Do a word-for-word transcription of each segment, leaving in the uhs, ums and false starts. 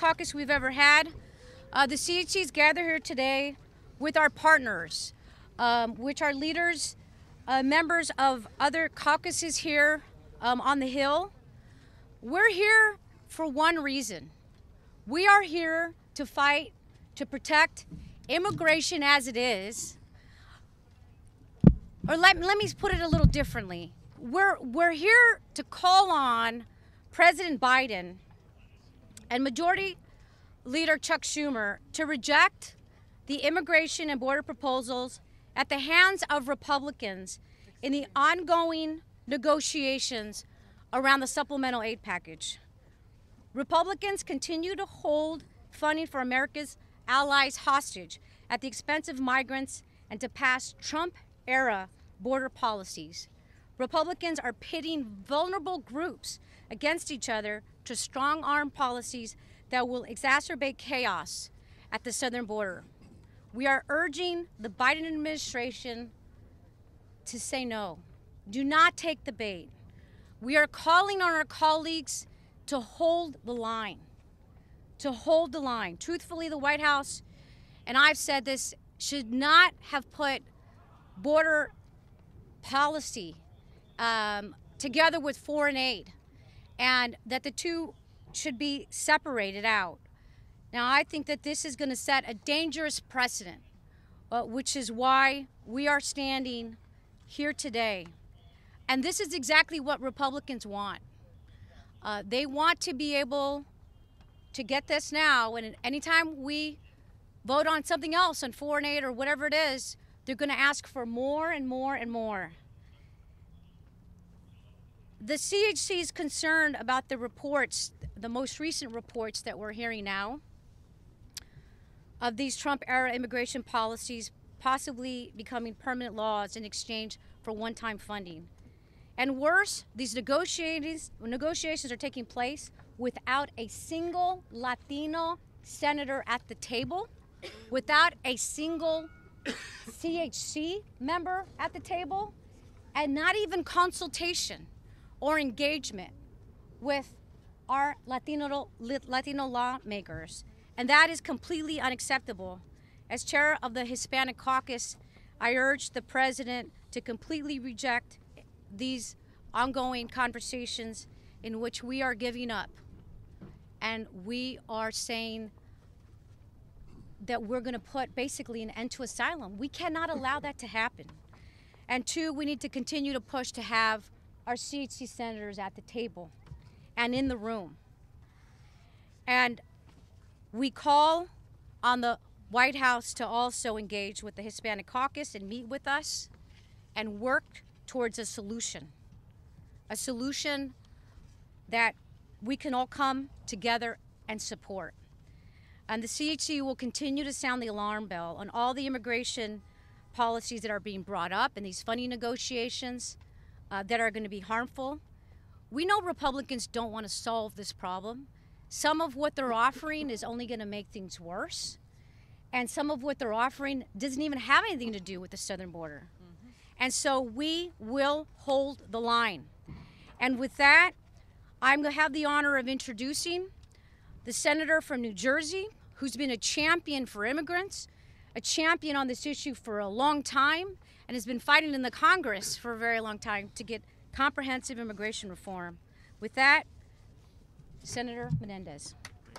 caucus we've ever had. Uh, the C H Cs gather here today with our partners, um, which are leaders, uh, members of other caucuses here um, on the Hill. We're here for one reason. We are here to fight, to protect immigration as it is. Or let, let me put it a little differently. We're, we're here to call on President Biden and Majority Leader Chuck Schumer to reject the immigration and border proposals at the hands of Republicans in the ongoing negotiations around the supplemental aid package. Republicans continue to hold funding for America's allies hostage at the expense of migrants and to pass Trump-era border policies. Republicans are pitting vulnerable groups against each other to strong-arm policies that will exacerbate chaos at the southern border. We are urging the Biden administration to say no. Do not take the bait. We are calling on our colleagues to hold the line, to hold the line. Truthfully, the White House, and I've said this, should not have put border policy um, together with foreign aid, and that the two should be separated out. Now, I think that this is going to set a dangerous precedent, uh, which is why we are standing here today. And this is exactly what Republicans want. Uh, they want to be able to get this now, and anytime we vote on something else, on foreign aid or whatever it is, they're going to ask for more and more and more. The C H C is concerned about the reports, the most recent reports that we're hearing now, of these Trump-era immigration policies possibly becoming permanent laws in exchange for one-time funding. And worse, these negotiations, negotiations are taking place without a single Latino senator at the table, without a single C H C member at the table, and not even consultation or engagement with our Latino, Latino lawmakers. And that is completely unacceptable. As chair of the Hispanic Caucus, I urge the president to completely reject these ongoing conversations in which we are giving up. And we are saying that we're going to put basically an end to asylum. We cannot allow that to happen. And two, we need to continue to push to have our C H C senators at the table and in the room. And we call on the White House to also engage with the Hispanic Caucus and meet with us and work towards a solution. A solution that we can all come together and support. And the C H C will continue to sound the alarm bell on all the immigration policies that are being brought up in these funding negotiations uh, that are going to be harmful. We know Republicans don't want to solve this problem. Some of what they're offering is only going to make things worse. And some of what they're offering doesn't even have anything to do with the southern border. Mm-hmm. And so we will hold the line. And with that, I'm going to have the honor of introducing the senator from New Jersey, who's been a champion for immigrants, a champion on this issue for a long time, and has been fighting in the Congress for a very long time to get comprehensive immigration reform. With that, Senator Menendez.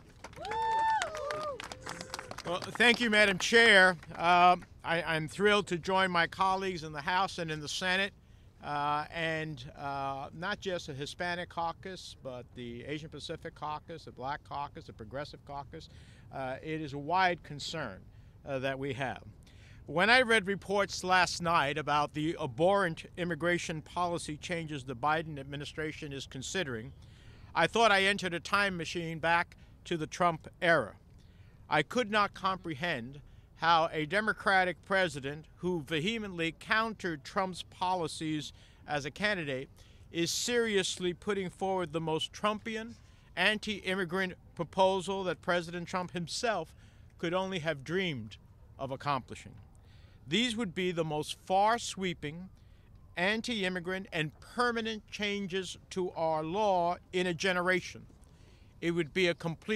Well, thank you, Madam Chair. Uh, I, I'm thrilled to join my colleagues in the House and in the Senate, uh, and uh, not just the Hispanic Caucus, but the Asian Pacific Caucus, the Black Caucus, the Progressive Caucus. Uh, it is a wide concern uh, that we have. When I read reports last night about the abhorrent immigration policy changes the Biden administration is considering, I thought I entered a time machine back to the Trump era. I could not comprehend how a Democratic president who vehemently countered Trump's policies as a candidate is seriously putting forward the most Trumpian, anti-immigrant proposal that President Trump himself could only have dreamed of accomplishing. These would be the most far-sweeping, anti-immigrant and permanent changes to our law in a generation. It would be a complete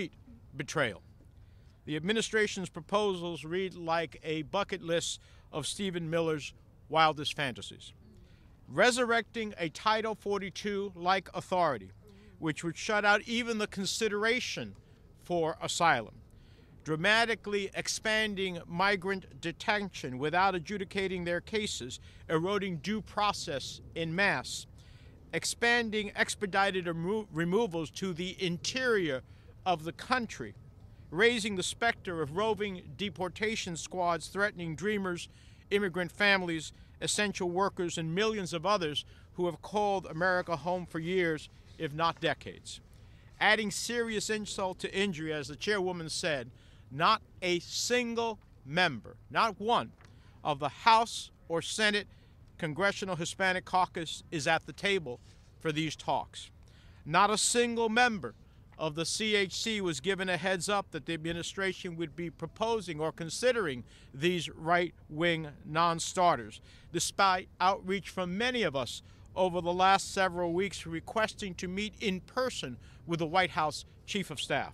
betrayal. The administration's proposals read like a bucket list of Stephen Miller's wildest fantasies. Resurrecting a Title forty-two-like authority, which would shut out even the consideration for asylum. Dramatically expanding migrant detention without adjudicating their cases, eroding due process en masse. Expanding expedited remo- removals to the interior of the country, raising the specter of roving deportation squads threatening dreamers, immigrant families, essential workers, and millions of others who have called America home for years, if not decades. Adding serious insult to injury, as the chairwoman said, not a single member, not one, of the House or Senate Congressional Hispanic Caucus is at the table for these talks. Not a single member of the C H C was given a heads up that the administration would be proposing or considering these right-wing non-starters, despite outreach from many of us over the last several weeks requesting to meet in person with the White House Chief of Staff.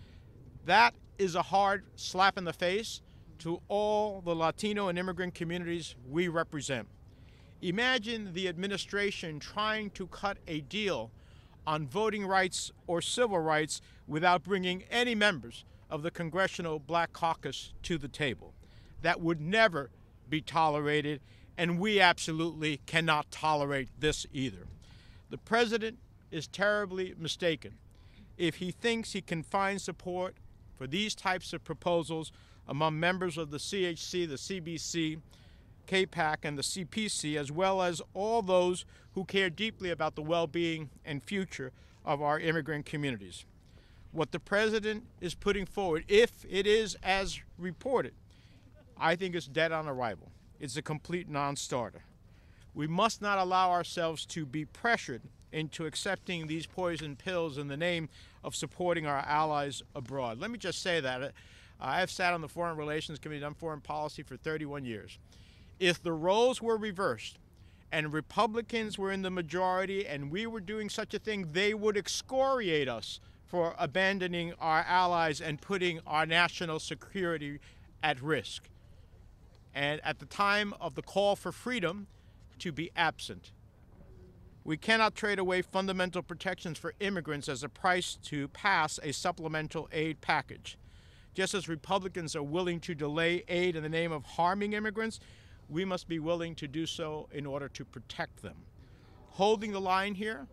That is a hard slap in the face to all the Latino and immigrant communities we represent. Imagine the administration trying to cut a deal on voting rights or civil rights without bringing any members of the Congressional Black Caucus to the table. That would never be tolerated, and we absolutely cannot tolerate this either. The president is terribly mistaken if he thinks he can find support for these types of proposals among members of the C H C, the C B C, K PAC, and the C P C, as well as all those who care deeply about the well-being and future of our immigrant communities. What the president is putting forward, if it is as reported, I think is dead on arrival. It's a complete non-starter. We must not allow ourselves to be pressured into accepting these poison pills in the name of supporting our allies abroad. Let me just say that. Uh, I have sat on the Foreign Relations Committee on Foreign Policy for thirty-one years. If the roles were reversed and Republicans were in the majority and we were doing such a thing, they would excoriate us for abandoning our allies and putting our national security at risk. And at the time of the call for freedom, to be absent. We cannot trade away fundamental protections for immigrants as a price to pass a supplemental aid package. Just as Republicans are willing to delay aid in the name of harming immigrants, we must be willing to do so in order to protect them. Holding the line here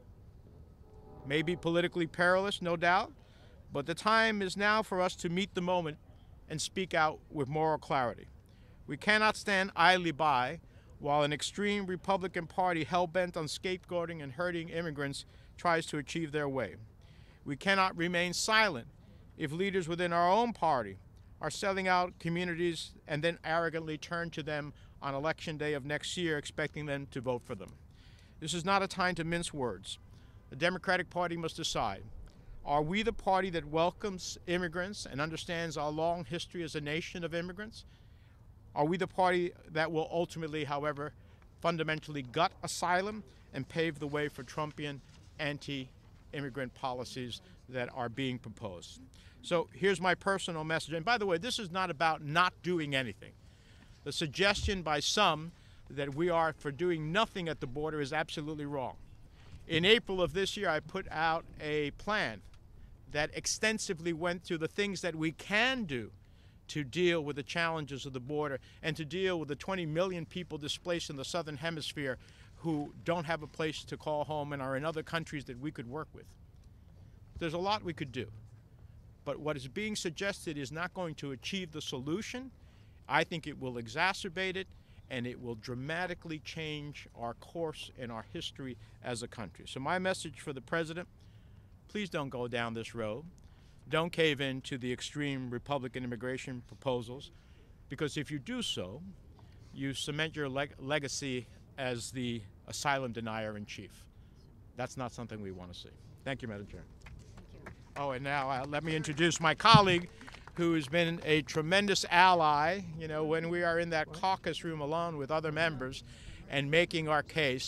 may be politically perilous, no doubt, but the time is now for us to meet the moment and speak out with moral clarity. We cannot stand idly by while an extreme Republican Party hell-bent on scapegoating and hurting immigrants tries to achieve their way. We cannot remain silent if leaders within our own party are selling out communities and then arrogantly turn to them on election day of next year expecting them to vote for them. This is not a time to mince words. The Democratic Party must decide. Are we the party that welcomes immigrants and understands our long history as a nation of immigrants? Are we the party that will ultimately, however, fundamentally gut asylum and pave the way for Trumpian anti-immigrant policies that are being proposed? So here's my personal message. And by the way, this is not about not doing anything. The suggestion by some that we are for doing nothing at the border is absolutely wrong. In April of this year, I put out a plan that extensively went through the things that we can do to deal with the challenges of the border and to deal with the twenty million people displaced in the Southern Hemisphere who don't have a place to call home and are in other countries that we could work with. There's a lot we could do. But what is being suggested is not going to achieve the solution. I think it will exacerbate it, and it will dramatically change our course and our history as a country. So my message for the president, please don't go down this road. Don't cave in to the extreme Republican immigration proposals, because if you do so, you cement your leg- legacy as the asylum denier in chief. That's not something we want to see. Thank you, Madam Chair. Thank you. Oh, and now uh, let me introduce my colleague, who has been a tremendous ally, you know, when we are in that caucus room alone with other members and making our case.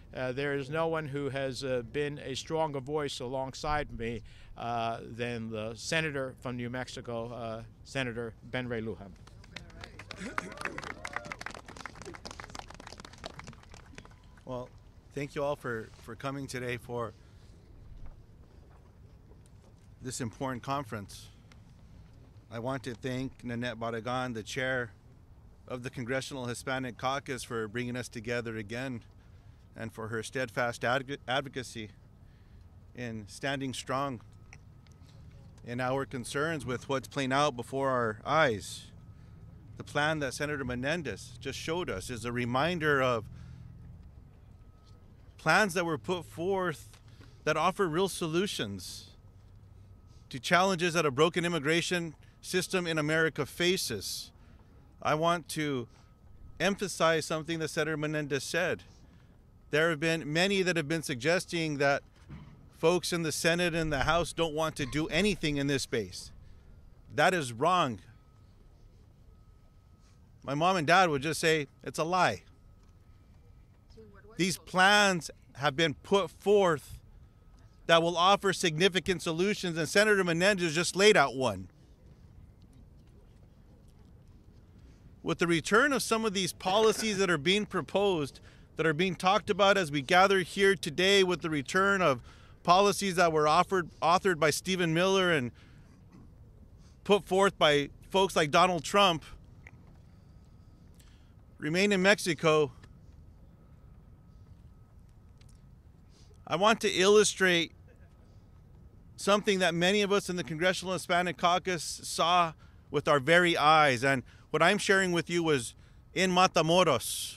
uh, there is no one who has uh, been a stronger voice alongside me uh, than the senator from New Mexico, uh, Senator Ben Ray Lujan. Well, thank you all for, for coming today for this important conference. I want to thank Nanette Barragan, the chair of the Congressional Hispanic Caucus, for bringing us together again and for her steadfast adv advocacy in standing strong in our concerns with what's playing out before our eyes. The plan that Senator Menendez just showed us is a reminder of plans that were put forth that offer real solutions to challenges that a broken immigration system in America faces. I want to emphasize something that Senator Menendez said. There have been many that have been suggesting that folks in the Senate and the House don't want to do anything in this space. That is wrong. My mom and dad would just say it's a lie. These plans have been put forth that will offer significant solutions, and Senator Menendez just laid out one. With the return of some of these policies that are being proposed, that are being talked about as we gather here today, with the return of policies that were offered, authored by Stephen Miller and put forth by folks like Donald Trump, Remain in Mexico, I want to illustrate something that many of us in the Congressional Hispanic Caucus saw with our very eyes. And what I'm sharing with you was in Matamoros.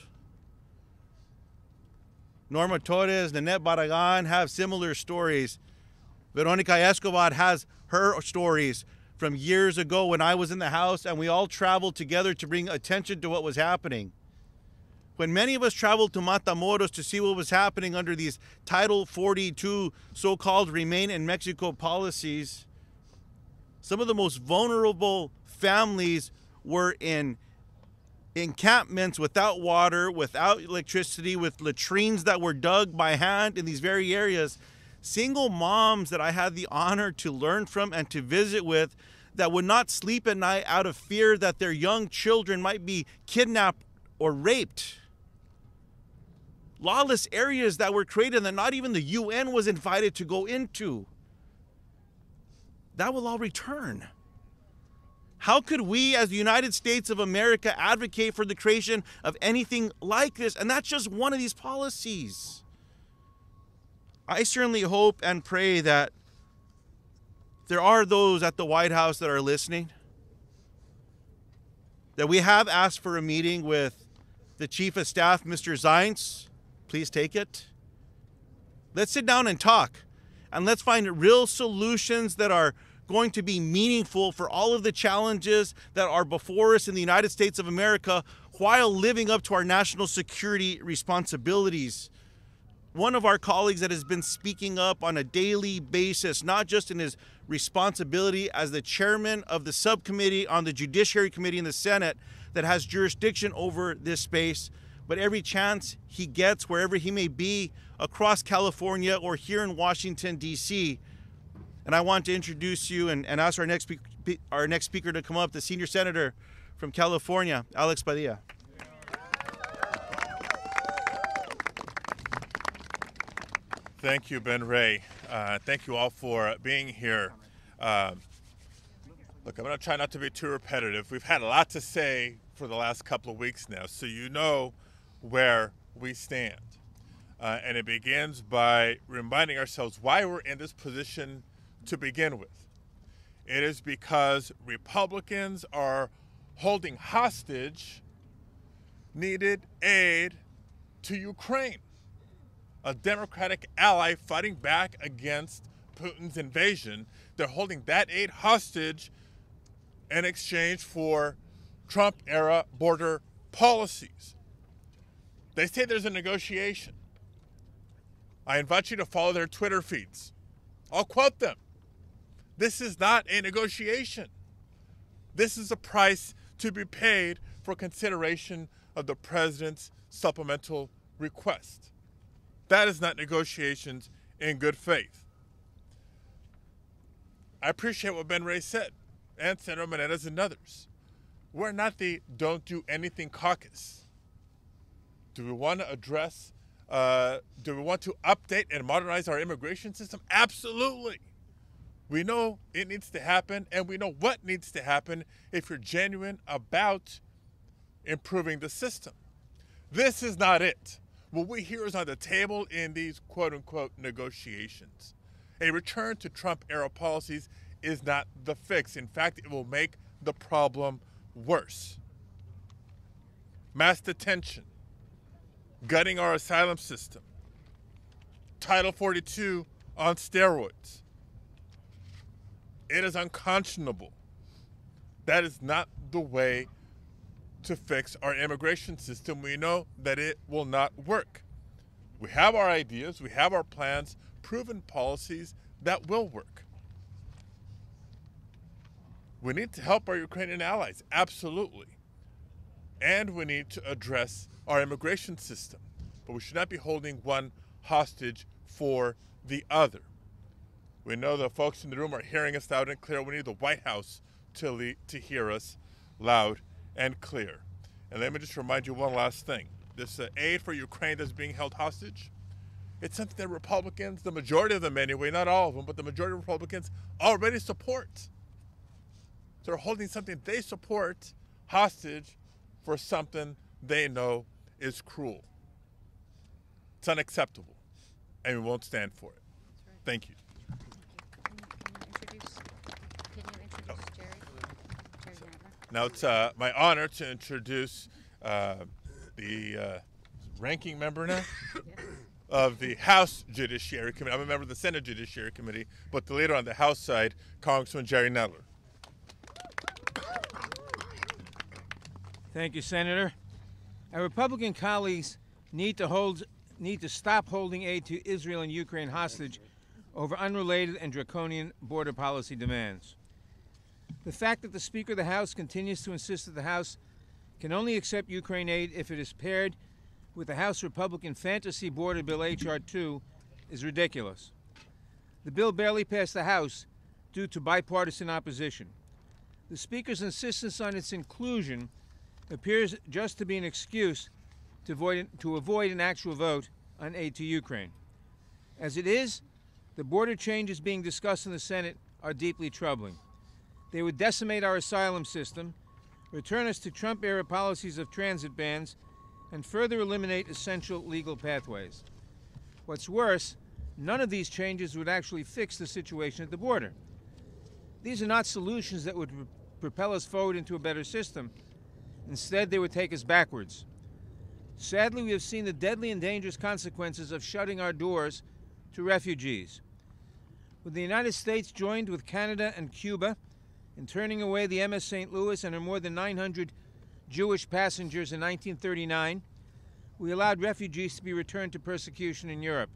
Norma Torres, Nanette Barragan have similar stories. Veronica Escobar has her stories from years ago when I was in the House and we all traveled together to bring attention to what was happening. When many of us traveled to Matamoros to see what was happening under these Title forty-two so-called Remain in Mexico policies, some of the most vulnerable families were in encampments without water, without electricity, with latrines that were dug by hand in these very areas. Single moms that I had the honor to learn from and to visit with that would not sleep at night out of fear that their young children might be kidnapped or raped. Lawless areas that were created that not even the U N was invited to go into. That will all return. How could we as the United States of America advocate for the creation of anything like this? And that's just one of these policies. I certainly hope and pray that there are those at the White House that are listening, that we have asked for a meeting with the Chief of Staff, Mister Zients. Please take it. Let's sit down and talk, and let's find real solutions that are going to be meaningful for all of the challenges that are before us in the United States of America while living up to our national security responsibilities. One of our colleagues that has been speaking up on a daily basis, not just in his responsibility as the chairman of the subcommittee on the Judiciary Committee in the Senate that has jurisdiction over this space, but every chance he gets, wherever he may be, across California or here in Washington, D C. And I want to introduce you and, and ask our next, our next speaker to come up, the senior senator from California, Alex Padilla. Thank you, Ben Ray. Uh, thank you all for being here. Uh, look, I'm going to try not to be too repetitive. We've had a lot to say for the last couple of weeks now, so you know where we stand. Uh, and it begins by reminding ourselves why we're in this position to begin with. It is because Republicans are holding hostage needed aid to Ukraine, a democratic ally fighting back against Putin's invasion. They're holding that aid hostage in exchange for Trump-era border policies. They say there's a negotiation. I invite you to follow their Twitter feeds. I'll quote them. This is not a negotiation. This is a price to be paid for consideration of the president's supplemental request. That is not negotiations in good faith. I appreciate what Ben Ray said, and Senator Menendez and others. We're not the Don't Do Anything caucus. Do we want to address, uh, do we want to update and modernize our immigration system? Absolutely. We know it needs to happen, and we know what needs to happen if you're genuine about improving the system. This is not it. What we hear is on the table in these quote-unquote negotiations. A return to Trump-era policies is not the fix. In fact, it will make the problem worse. Mass detention, gutting our asylum system, Title forty-two on steroids. It is unconscionable. That is not the way to fix our immigration system. We know that it will not work. We have our ideas, we have our plans, proven policies that will work. We need to help our Ukrainian allies, absolutely. And we need to address our immigration system. But we should not be holding one hostage for the other. We know the folks in the room are hearing us loud and clear. We need the White House to, le- to hear us loud and clear. And let me just remind you one last thing. This uh, aid for Ukraine that's being held hostage, it's something that Republicans, the majority of them anyway, not all of them, but the majority of Republicans already support. So they're holding something they support hostage for something they know is cruel. It's unacceptable, and we won't stand for it. Thank you. Can you introduce, can you introduce Jerry? Jerry Nadler? Now it's uh, my honor to introduce uh, the uh, ranking member now of the House Judiciary Committee. I'm a member of the Senate Judiciary Committee, but the leader on the House side, Congressman Jerry Nadler. Thank you, Senator. Our Republican colleagues need to hold, need to stop holding aid to Israel and Ukraine hostage over unrelated and draconian border policy demands. The fact that the Speaker of the House continues to insist that the House can only accept Ukraine aid if it is paired with the House Republican fantasy border bill H R two is ridiculous. The bill barely passed the House due to bipartisan opposition. The Speaker's insistence on its inclusion appears just to be an excuse to avoid, to avoid an actual vote on aid to Ukraine. As it is, the border changes being discussed in the Senate are deeply troubling. They would decimate our asylum system, return us to Trump-era policies of transit bans, and further eliminate essential legal pathways. What's worse, none of these changes would actually fix the situation at the border. These are not solutions that would propel us forward into a better system. Instead, they would take us backwards. Sadly, we have seen the deadly and dangerous consequences of shutting our doors to refugees. When the United States joined with Canada and Cuba in turning away the M S Saint Louis and her more than nine hundred Jewish passengers in nineteen thirty-nine, we allowed refugees to be returned to persecution in Europe.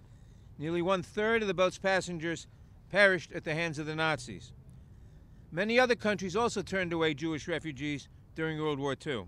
Nearly one-third of the boat's passengers perished at the hands of the Nazis. Many other countries also turned away Jewish refugees during World War Two.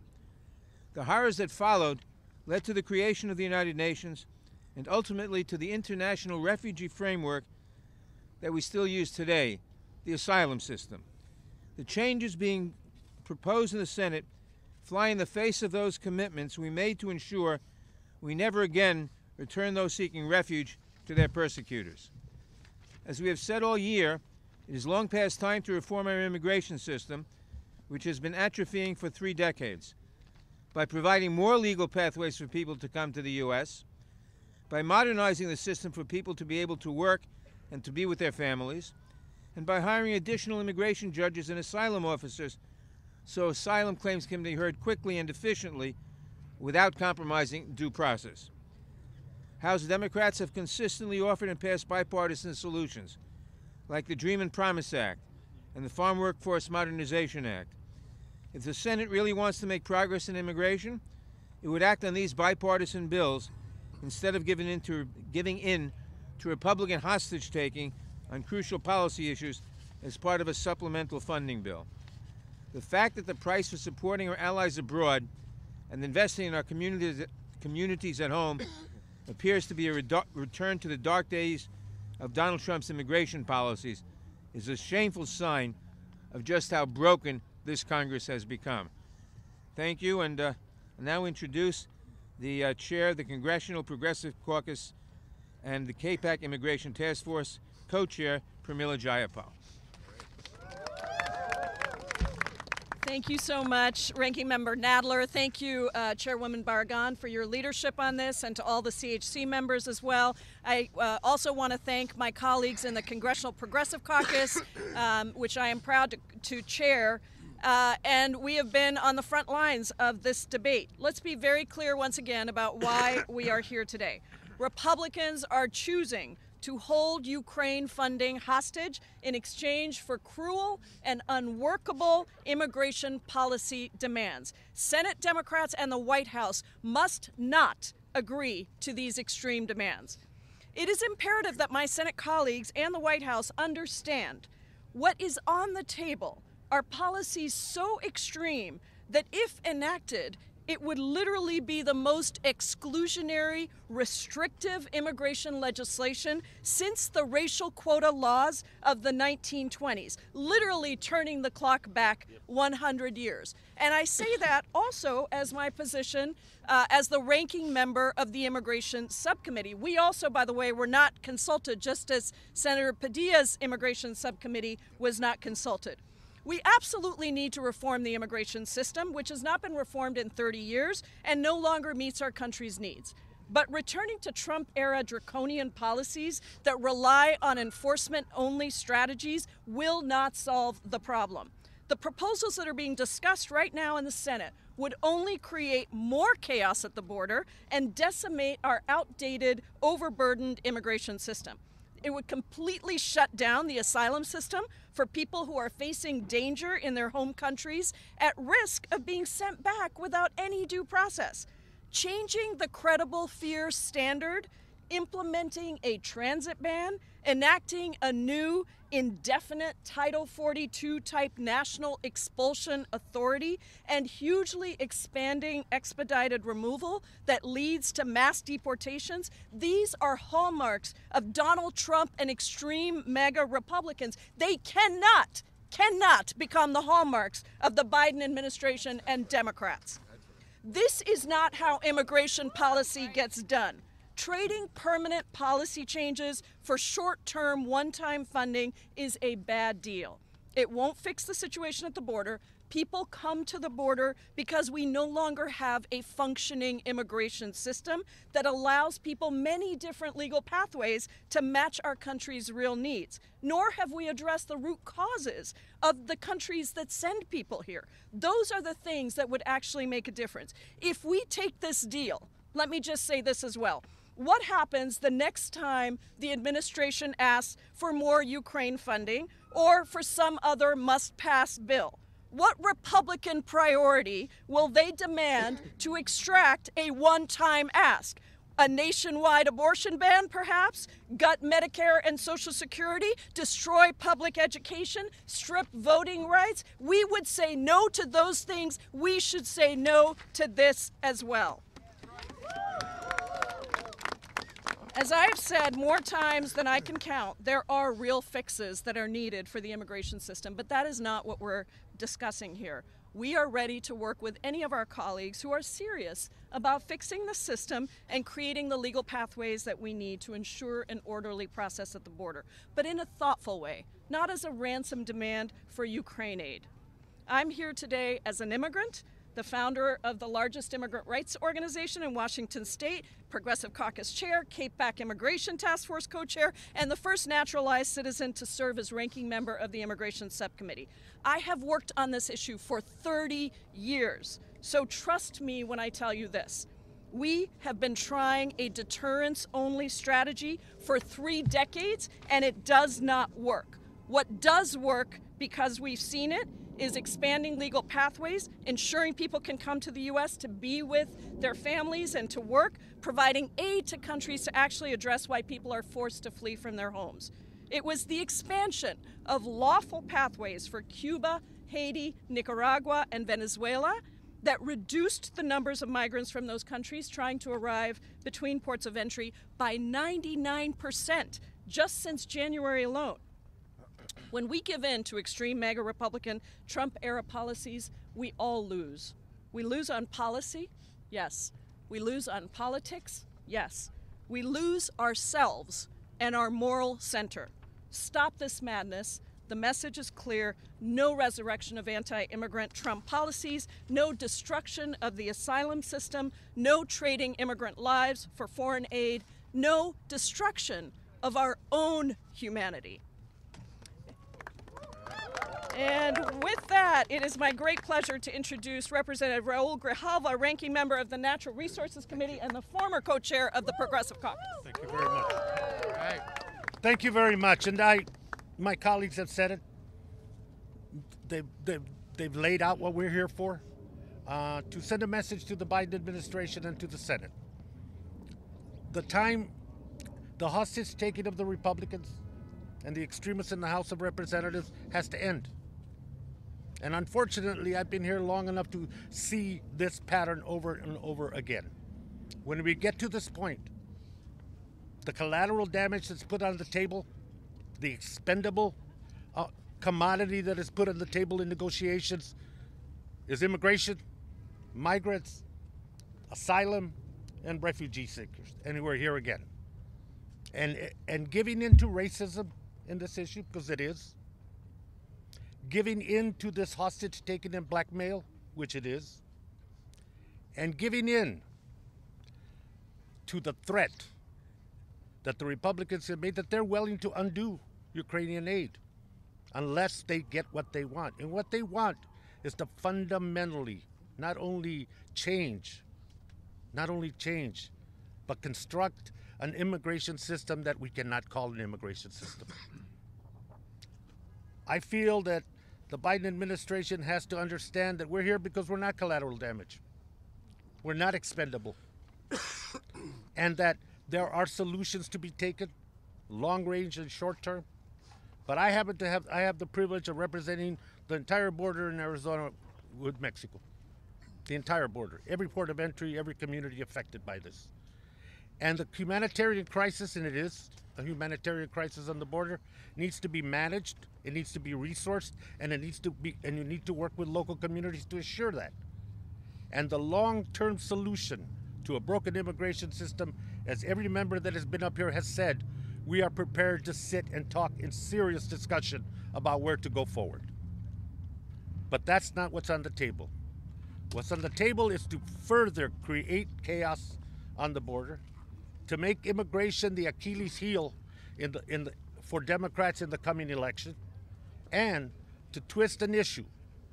The horrors that followed led to the creation of the United Nations and ultimately to the international refugee framework that we still use today, the asylum system. The changes being proposed in the Senate fly in the face of those commitments we made to ensure we never again return those seeking refuge to their persecutors. As we have said all year, it is long past time to reform our immigration system, which has been atrophying for three decades, by providing more legal pathways for people to come to the U S, by modernizing the system for people to be able to work and to be with their families, and by hiring additional immigration judges and asylum officers so asylum claims can be heard quickly and efficiently without compromising due process. House Democrats have consistently offered and passed bipartisan solutions, like the Dream and Promise Act and the Farm Workforce Modernization Act. If the Senate really wants to make progress in immigration, it would act on these bipartisan bills instead of giving in to, giving in to Republican hostage-taking on crucial policy issues as part of a supplemental funding bill. The fact that the price for supporting our allies abroad and investing in our communities, communities at home appears to be a redu- return to the dark days of Donald Trump's immigration policies is a shameful sign of just how broken this Congress has become. Thank you, and uh, now introduce the uh, chair of the Congressional Progressive Caucus and the K PAC Immigration Task Force, co-chair Pramila Jayapal. Thank you so much, Ranking Member Nadler. Thank you, uh, Chairwoman Barragan, for your leadership on this, and to all the C H C members as well. I uh, also want to thank my colleagues in the Congressional Progressive Caucus, um, which I am proud to, to chair. Uh, and we have been on the front lines of this debate. Let's be very clear once again about why we are here today. Republicans are choosing to hold Ukraine funding hostage in exchange for cruel and unworkable immigration policy demands. Senate Democrats and the White House must not agree to these extreme demands. It is imperative that my Senate colleagues and the White House understand what is on the table are policies so extreme that if enacted, it would literally be the most exclusionary, restrictive immigration legislation since the racial quota laws of the nineteen twenties, literally turning the clock back one hundred years. And I say that also as my position uh, as the ranking member of the Immigration Subcommittee. We also, by the way, were not consulted, just as Senator Padilla's Immigration Subcommittee was not consulted. We absolutely need to reform the immigration system, which has not been reformed in thirty years and no longer meets our country's needs. But returning to Trump-era draconian policies that rely on enforcement-only strategies will not solve the problem. The proposals that are being discussed right now in the Senate would only create more chaos at the border and decimate our outdated, overburdened immigration system. It would completely shut down the asylum system for people who are facing danger in their home countries at risk of being sent back without any due process. Changing the credible fear standard, implementing a transit ban, enacting a new indefinite Title forty-two type national expulsion authority, and hugely expanding expedited removal that leads to mass deportations. These are hallmarks of Donald Trump and extreme MAGA Republicans. They cannot, cannot become the hallmarks of the Biden administration and Democrats. This is not how immigration policy gets done. Trading permanent policy changes for short-term, one-time funding is a bad deal. It won't fix the situation at the border. People come to the border because we no longer have a functioning immigration system that allows people many different legal pathways to match our country's real needs. Nor have we addressed the root causes of the countries that send people here. Those are the things that would actually make a difference. If we take this deal, let me just say this as well. What happens the next time the administration asks for more Ukraine funding or for some other must-pass bill? What Republican priority will they demand to extract a one-time ask? A nationwide abortion ban, perhaps? Gut Medicare and Social Security? Destroy public education? Strip voting rights? We would say no to those things. We should say no to this as well. As I've said more times than I can count, there are real fixes that are needed for the immigration system, but that is not what we're discussing here. We are ready to work with any of our colleagues who are serious about fixing the system and creating the legal pathways that we need to ensure an orderly process at the border, but in a thoughtful way, not as a ransom demand for Ukraine aid. I'm here today as an immigrant, the founder of the largest immigrant rights organization in Washington State, Progressive Caucus Chair, K PAC Immigration Task Force Co-Chair, and the first naturalized citizen to serve as ranking member of the Immigration Subcommittee. I have worked on this issue for thirty years, so trust me when I tell you this. We have been trying a deterrence-only strategy for three decades, and it does not work. What does work, because we've seen it, is expanding legal pathways, ensuring people can come to the U S to be with their families and to work, providing aid to countries to actually address why people are forced to flee from their homes. It was the expansion of lawful pathways for Cuba, Haiti, Nicaragua, and Venezuela that reduced the numbers of migrants from those countries trying to arrive between ports of entry by ninety-nine percent just since January alone. When we give in to extreme MAGA Republican Trump-era policies, we all lose. We lose on policy, yes. We lose on politics, yes. We lose ourselves and our moral center. Stop this madness. The message is clear. No resurrection of anti-immigrant Trump policies, no destruction of the asylum system, no trading immigrant lives for foreign aid, no destruction of our own humanity. And with that, it is my great pleasure to introduce Representative Raul Grijalva, Ranking Member of the Natural Resources Committee and the former co-chair of the Progressive Caucus. Thank you very much. Thank you very much. And I, my colleagues have said it. They've, they've, they've laid out what we're here for, uh, to send a message to the Biden administration and to the Senate. The time, the hostage taking of the Republicans and the extremists in the House of Representatives has to end. And unfortunately, I've been here long enough to see this pattern over and over again. When we get to this point, the collateral damage that's put on the table, the expendable uh, commodity that is put on the table in negotiations is immigration, migrants, asylum, and refugee seekers. And we're here again. And, and giving in to racism in this issue, because it is, giving in to this hostage taking and blackmail, which it is, and giving in to the threat that the Republicans have made that they're willing to undo Ukrainian aid unless they get what they want. And what they want is to fundamentally not only change, not only change, but construct an immigration system that we cannot call an immigration system. I feel that the Biden administration has to understand that we're here because we're not collateral damage. We're not expendable. And that there are solutions to be taken, long range and short term. But I happen to have, I have the privilege of representing the entire border in Arizona with Mexico. The entire border, every port of entry, every community affected by this. And the humanitarian crisis, and it is a humanitarian crisis on the border, needs to be managed, it needs to be resourced, and it needs to be, and you need to work with local communities to assure that. And the long-term solution to a broken immigration system, as every member that has been up here has said, we are prepared to sit and talk in serious discussion about where to go forward. But that's not what's on the table. What's on the table is to further create chaos on the border, to make immigration the Achilles heel in the, in the, for Democrats in the coming election, and to twist an issue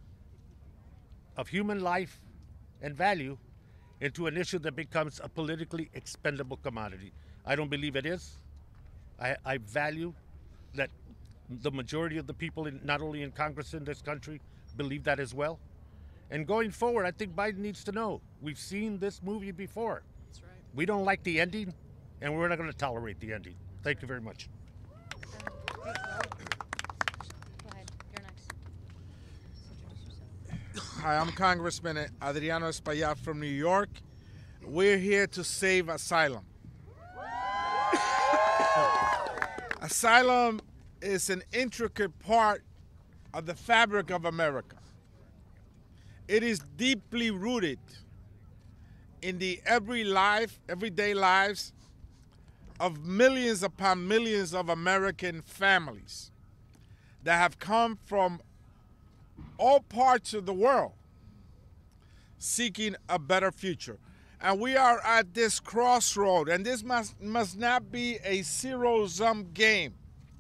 of human life and value into an issue that becomes a politically expendable commodity. I don't believe it is. I, I value that the majority of the people, in, not only in Congress in this country, believe that as well. And going forward, I think Biden needs to know, we've seen this movie before. That's right. We don't like the ending, and we're not going to tolerate the ending. Thank you very much. Go ahead. You're next. Hi, I'm Congressman Adriano Espaillat from New York. We're here to save asylum. Asylum is an intricate part of the fabric of America. It is deeply rooted in the every life, everyday lives of millions upon millions of American families that have come from all parts of the world seeking a better future. And we are at this crossroad, and this must, must not be a zero-sum game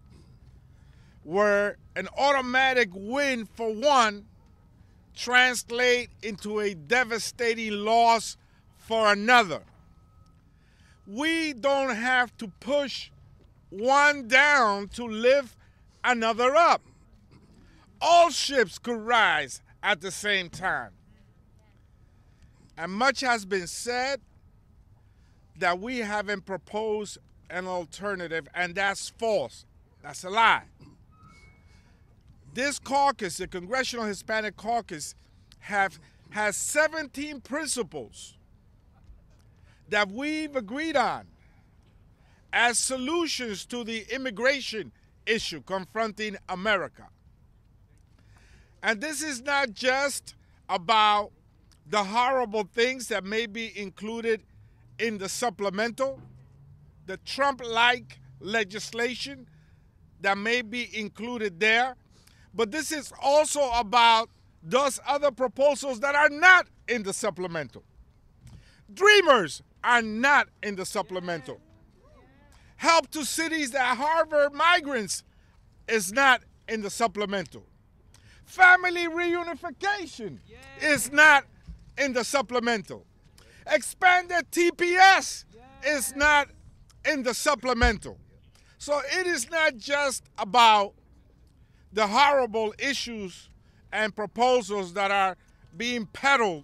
where an automatic win for one translate into a devastating loss for another. We don't have to push one down to lift another up. All ships could rise at the same time. And much has been said that we haven't proposed an alternative, and that's false. That's a lie. This caucus, the Congressional Hispanic Caucus, have has seventeen principles that we've agreed on as solutions to the immigration issue confronting America. And this is not just about the horrible things that may be included in the supplemental, the Trump-like legislation that may be included there, but this is also about those other proposals that are not in the supplemental. Dreamers are not in the supplemental. Help to cities that harbor migrants is not in the supplemental. Family reunification is not in the supplemental. Expanded T P S is not in the supplemental. So it is not just about the horrible issues and proposals that are being peddled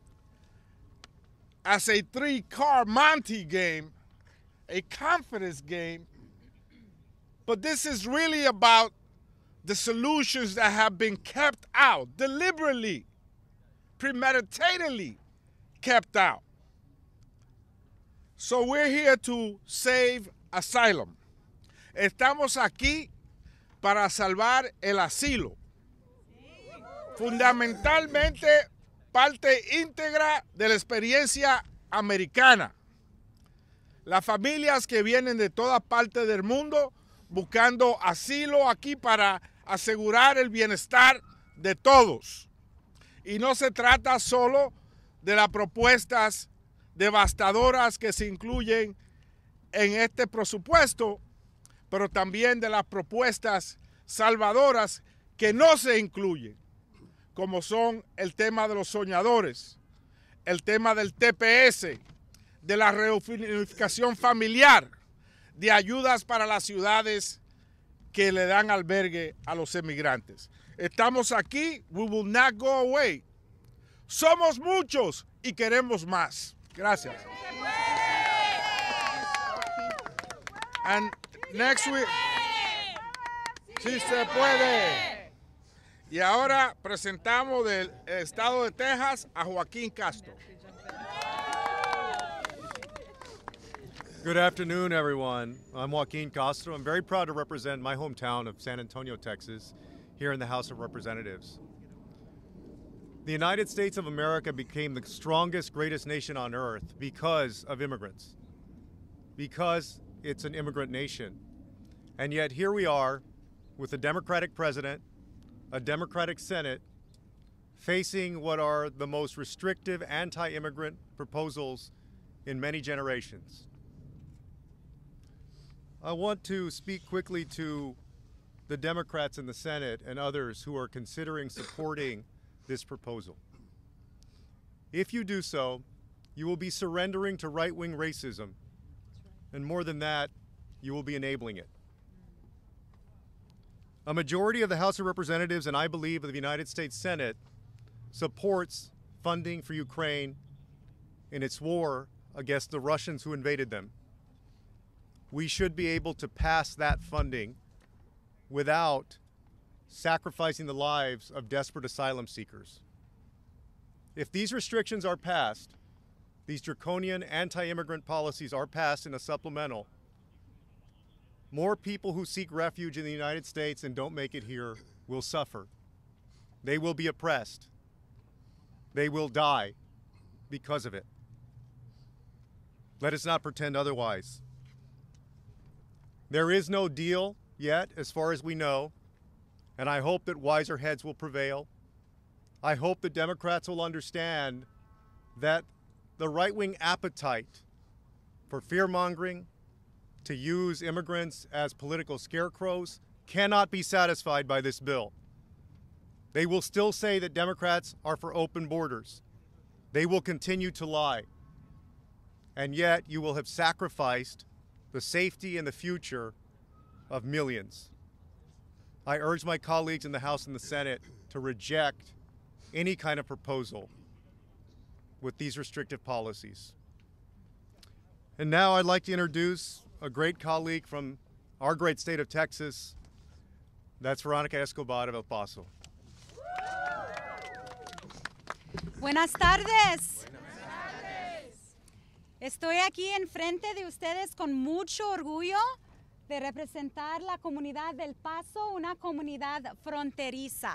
as a three-car Monte game, a confidence game, but this is really about the solutions that have been kept out, deliberately, premeditatedly kept out. So we're here to save asylum. Estamos aquí para salvar el asilo. Fundamentalmente parte íntegra de la experiencia americana. Las familias que vienen de todas partes del mundo buscando asilo aquí para asegurar el bienestar de todos. Y no se trata solo de las propuestas devastadoras que se incluyen en este presupuesto, pero también de las propuestas salvadoras que no se incluyen, como son el tema de los soñadores, el tema del T P S, de la reunificación familiar, de ayudas para las ciudades que le dan albergue a los emigrantes. Estamos aquí, we will not go away. Somos muchos y queremos más. Gracias. And next week, sí se puede. Y ahora presentamos del estado de Texas a Joaquín Castro. Good afternoon, everyone. I'm Joaquin Castro. I'm very proud to represent my hometown of San Antonio, Texas, here in the House of Representatives. The United States of America became the strongest, greatest nation on earth because of immigrants, because it's an immigrant nation. And yet here we are with a Democratic president, a Democratic Senate, facing what are the most restrictive anti-immigrant proposals in many generations. I want to speak quickly to the Democrats in the Senate and others who are considering supporting this proposal. If you do so, you will be surrendering to right-wing racism, and more than that, you will be enabling it. A majority of the House of Representatives, and I believe of the United States Senate, supports funding for Ukraine in its war against the Russians who invaded them. We should be able to pass that funding without sacrificing the lives of desperate asylum seekers. If these restrictions are passed, these draconian anti-immigrant policies are passed in a supplemental, more people who seek refuge in the United States and don't make it here will suffer. They will be oppressed. They will die because of it. Let us not pretend otherwise. There is no deal yet, as far as we know, and I hope that wiser heads will prevail. I hope the Democrats will understand that the right-wing appetite for fear-mongering, to use immigrants as political scarecrows, cannot be satisfied by this bill. They will still say that Democrats are for open borders. They will continue to lie. And yet you will have sacrificed the safety and the future of millions. I urge my colleagues in the House and the Senate to reject any kind of proposal with these restrictive policies. And now I'd like to introduce a great colleague from our great state of Texas. That's Veronica Escobar of El Paso. Buenas tardes. Estoy aquí enfrente de ustedes con mucho orgullo de representar la comunidad del Paso, una comunidad fronteriza.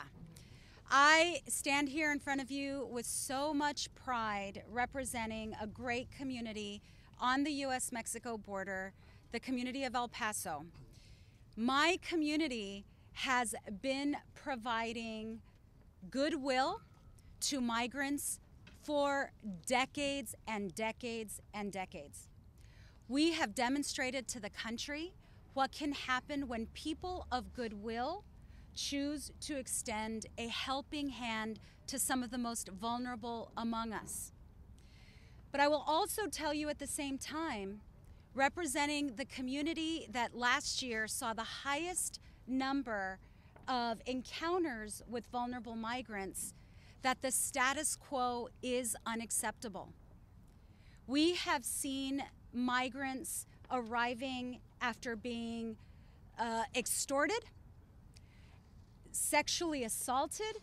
I stand here in front of you with so much pride representing a great community on the U S Mexico border, the community of El Paso. My community has been providing goodwill to migrants for decades and decades and decades. We have demonstrated to the country what can happen when people of goodwill choose to extend a helping hand to some of the most vulnerable among us. But I will also tell you at the same time, representing the community that last year saw the highest number of encounters with vulnerable migrants, that the status quo is unacceptable. We have seen migrants arriving after being uh, extorted, sexually assaulted,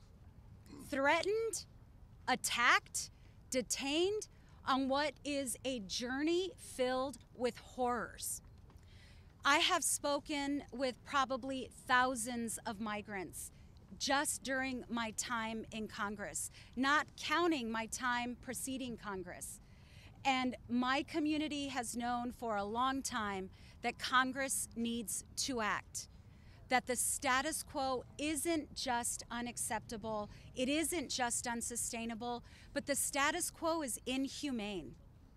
threatened, attacked, detained on what is a journey filled with horrors. I have spoken with probably thousands of migrants just during my time in Congress, not counting my time preceding Congress. And my community has known for a long time that Congress needs to act, that the status quo isn't just unacceptable, it isn't just unsustainable, but the status quo is inhumane.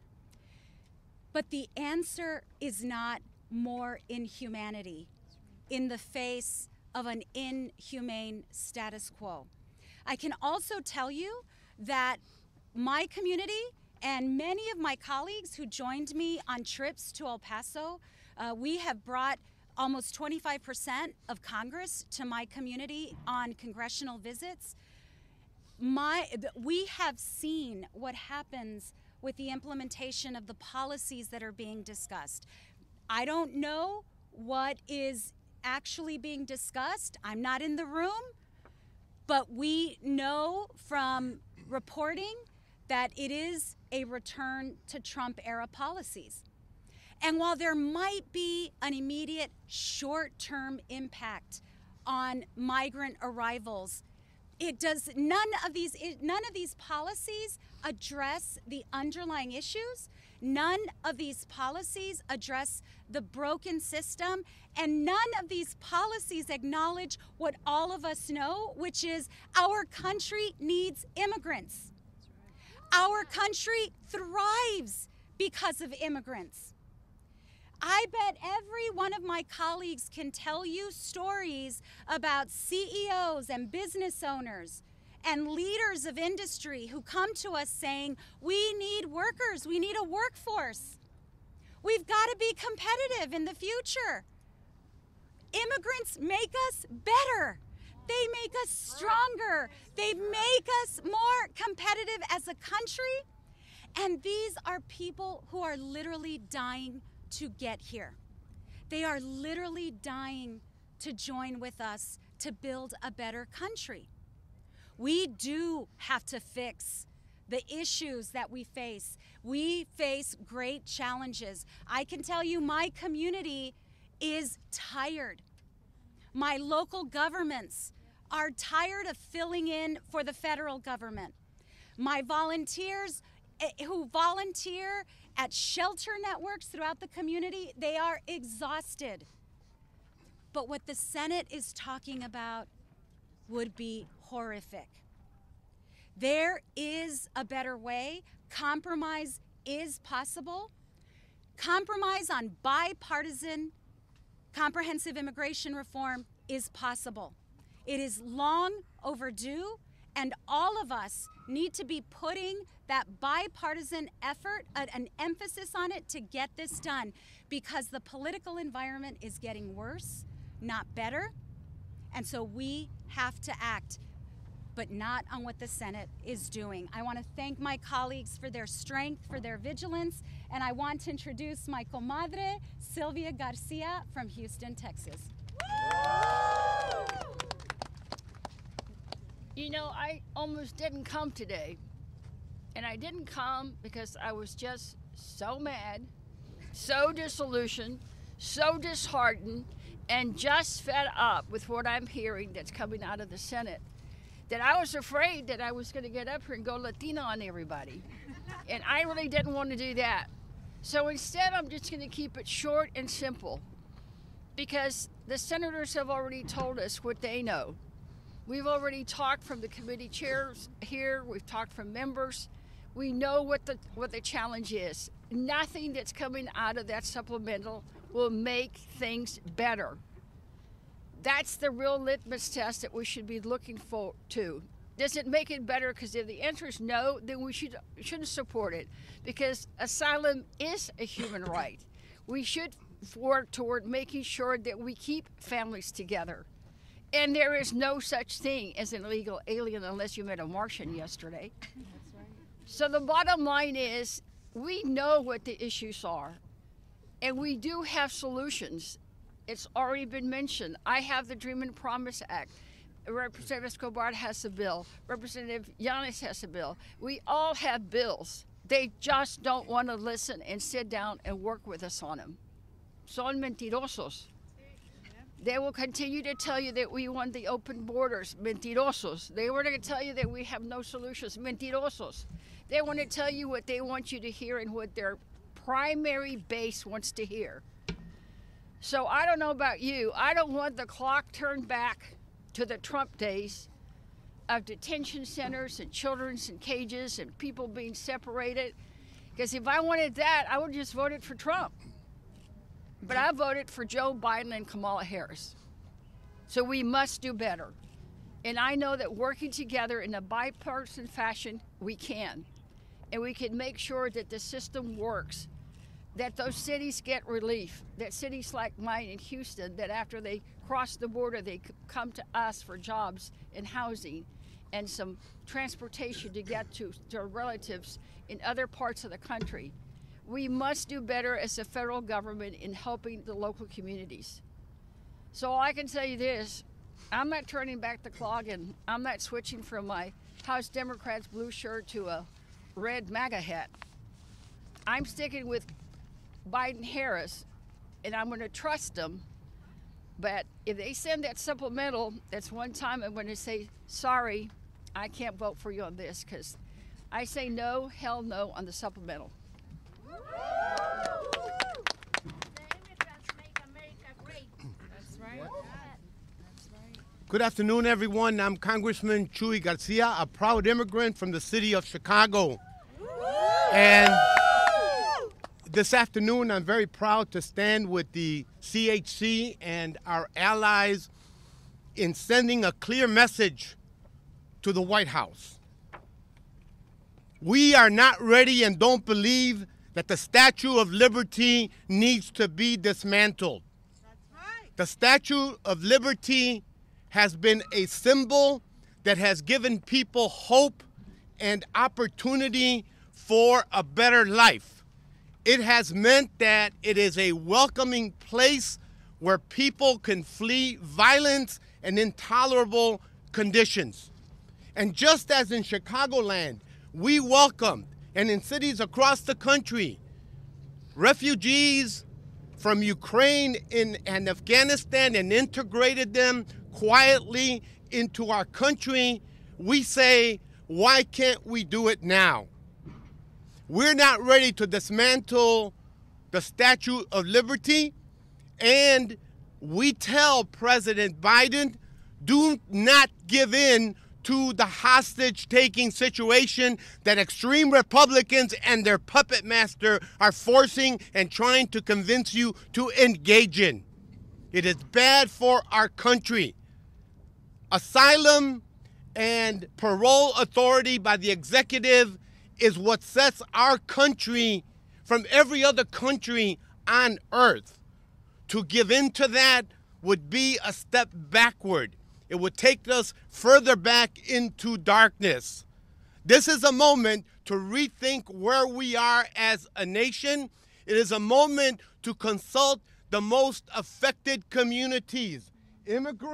But the answer is not more inhumanity in the face of an inhumane status quo. I can also tell you that my community and many of my colleagues who joined me on trips to El Paso, uh, we have brought almost twenty-five percent of Congress to my community on congressional visits. My, we have seen what happens with the implementation of the policies that are being discussed. I don't know what is actually being discussed. I'm not in the room, but we know from reporting that it is a return to Trump-era policies. And while there might be an immediate short-term impact on migrant arrivals, it does none of these none of these policies address the underlying issues. None of these policies address the broken system, and none of these policies acknowledge what all of us know, which is our country needs immigrants. Our country thrives because of immigrants. I bet every one of my colleagues can tell you stories about C E Os and business owners and leaders of industry who come to us saying, we need workers, we need a workforce. We've got to be competitive in the future. Immigrants make us better. They make us stronger. They make us more competitive as a country. And these are people who are literally dying to get here. They are literally dying to join with us to build a better country. We do have to fix the issues that we face. We face great challenges. I can tell you my community is tired. My local governments are tired of filling in for the federal government. My volunteers who volunteer at shelter networks throughout the community, they are exhausted. But what the Senate is talking about would be horrific. There is a better way. Compromise is possible. Compromise on bipartisan comprehensive immigration reform is possible. It is long overdue, and all of us need to be putting that bipartisan effort, an emphasis on it to get this done, because the political environment is getting worse, not better. And so we have to act, but not on what the Senate is doing. I want to thank my colleagues for their strength, for their vigilance, and I want to introduce my comadre, Sylvia Garcia from Houston, Texas. You know, I almost didn't come today. And I didn't come because I was just so mad, so disillusioned, so disheartened, and just fed up with what I'm hearing that's coming out of the Senate, that I was afraid that I was going to get up here and go Latina on everybody. And I really didn't want to do that. So instead, I'm just going to keep it short and simple, because the senators have already told us what they know. We've already talked from the committee chairs here. We've talked from members. We know what the what the challenge is. Nothing that's coming out of that supplemental will make things better. That's the real litmus test that we should be looking for to. Does it make it better? Because if the answer is no, then we should shouldn't support it, because asylum is a human right. We should work toward making sure that we keep families together. And there is no such thing as an illegal alien unless you met a Martian yesterday. That's right. So the bottom line is, we know what the issues are, and we do have solutions. It's already been mentioned. I have the Dream and Promise Act. Representative Escobar has a bill. Representative Yanes has a bill. We all have bills. They just don't want to listen and sit down and work with us on them. Son mentirosos. They will continue to tell you that we want the open borders. Mentirosos. They were going to tell you that we have no solutions. Mentirosos. They want to tell you what they want you to hear and what their primary base wants to hear. So I don't know about you. I don't want the clock turned back to the Trump days of detention centers and children's in cages and people being separated. Because if I wanted that, I would just voted for Trump. But I voted for Joe Biden and Kamala Harris. So we must do better. And I know that working together in a bipartisan fashion, we can. And we can make sure that the system works, that those cities get relief, that cities like mine in Houston, that after they cross the border, they come to us for jobs and housing and some transportation to get to their relatives in other parts of the country. We must do better as a federal government in helping the local communities. So I can tell you this, I'm not turning back the clock, and I'm not switching from my House Democrats blue shirt to a red MAGA hat. I'm sticking with Biden-Harris, and I'm going to trust them. But if they send that supplemental, that's one time I'm going to say, sorry, I can't vote for you on this, because I say no, hell no on the supplemental. Good afternoon, everyone. I'm Congressman Chuy Garcia, a proud immigrant from the city of Chicago. And this afternoon, I'm very proud to stand with the C H C and our allies in sending a clear message to the White House. We are not ready and don't believe that the Statue of Liberty needs to be dismantled. That's right. The Statue of Liberty has been a symbol that has given people hope and opportunity for a better life. It has meant that it is a welcoming place where people can flee violence and intolerable conditions. And just as in Chicagoland, we welcomed, and in cities across the country, refugees from Ukraine in, and Afghanistan, and integrated them quietly into our country, we say, why can't we do it now? We're not ready to dismantle the Statue of Liberty, and we tell President Biden, do not give in to the hostage-taking situation that extreme Republicans and their puppet master are forcing and trying to convince you to engage in. It is bad for our country. Asylum and parole authority by the executive is what sets our country from every other country on earth. To give in to that would be a step backward. It would take us further back into darkness. This is a moment to rethink where we are as a nation. It is a moment to consult the most affected communities, immigrants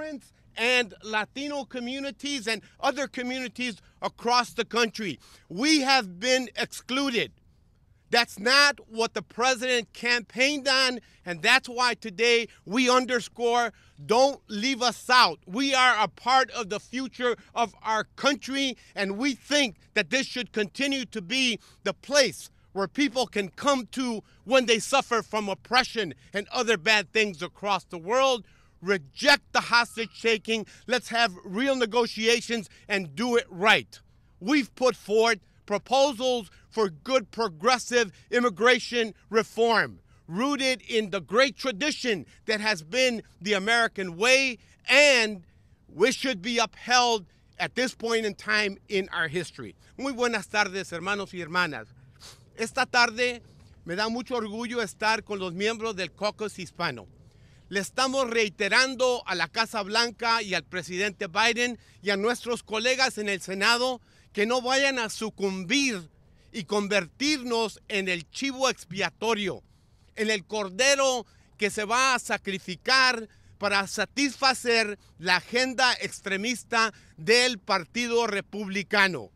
and Latino communities and other communities across the country. We have been excluded. That's not what the president campaigned on, and that's why today we underscore, don't leave us out. We are a part of the future of our country, and we think that this should continue to be the place where people can come to when they suffer from oppression and other bad things across the world. Reject the hostage taking. Let's have real negotiations and do it right. We've put forward proposals for good progressive immigration reform, rooted in the great tradition that has been the American way, and which should be upheld at this point in time in our history. Muy buenas tardes, hermanos y hermanas. Esta tarde me da mucho orgullo estar con los miembros del Caucus Hispano. Le estamos reiterando a la Casa Blanca y al presidente Biden y a nuestros colegas en el Senado que no vayan a sucumbir y convertirnos en el chivo expiatorio, en el cordero que se va a sacrificar para satisfacer la agenda extremista del Partido Republicano.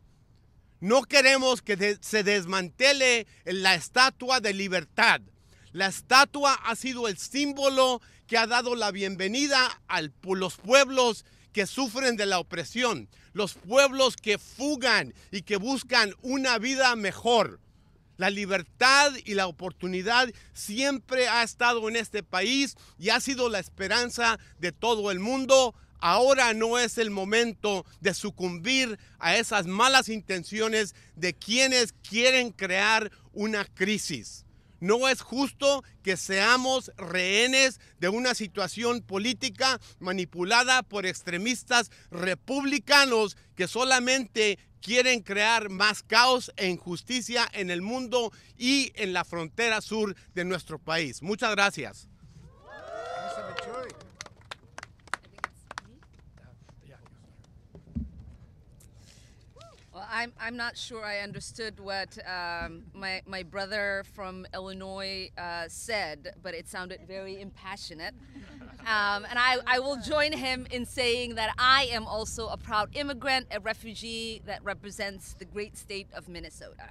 No queremos que de- se desmantele la estatua de libertad. La estatua ha sido el símbolo que ha dado la bienvenida a los pueblos que sufren de la opresión, los pueblos que fugan y que buscan una vida mejor. La libertad y la oportunidad siempre ha estado en este país y ha sido la esperanza de todo el mundo. Ahora no es el momento de sucumbir a esas malas intenciones de quienes quieren crear una crisis. No es justo que seamos rehenes de una situación política manipulada por extremistas republicanos que solamente quieren crear más caos e injusticia en el mundo y en la frontera sur de nuestro país. Muchas gracias. Well, I'm, I'm not sure I understood what um, my, my brother from Illinois uh, said, but it sounded very impassionate. Um, and I, I will join him in saying that I am also a proud immigrant, a refugee that represents the great state of Minnesota.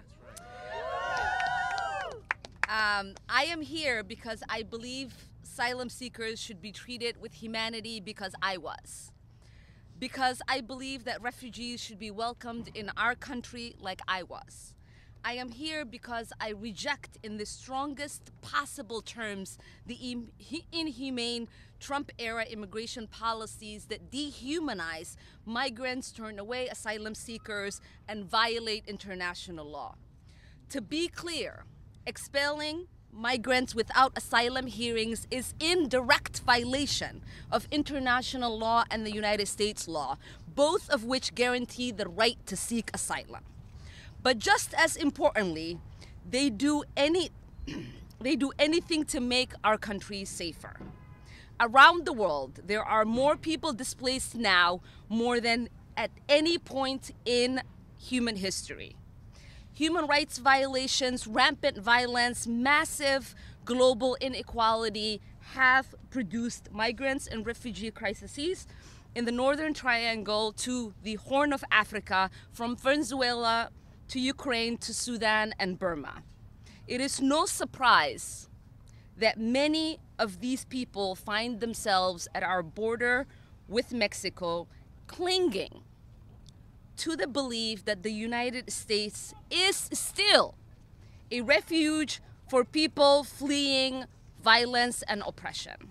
Um, I am here because I believe asylum seekers should be treated with humanity because I was. Because I believe that refugees should be welcomed in our country like I was. I am here because I reject in the strongest possible terms the inhumane Trump-era immigration policies that dehumanize migrants, turn away asylum seekers, and violate international law. To be clear, expelling migrants without asylum hearings is in direct violation of international law and the United States law, both of which guarantee the right to seek asylum. But just as importantly, they do any they do anything to make our country safer. Around the world, there are more people displaced now more than at any point in human history. Human rights violations, rampant violence, massive global inequality have produced migrants and refugee crises in the Northern Triangle to the Horn of Africa, from Venezuela to Ukraine to Sudan and Burma. It is no surprise that many of these people find themselves at our border with Mexico, clinging to the belief that the United States is still a refuge for people fleeing violence and oppression.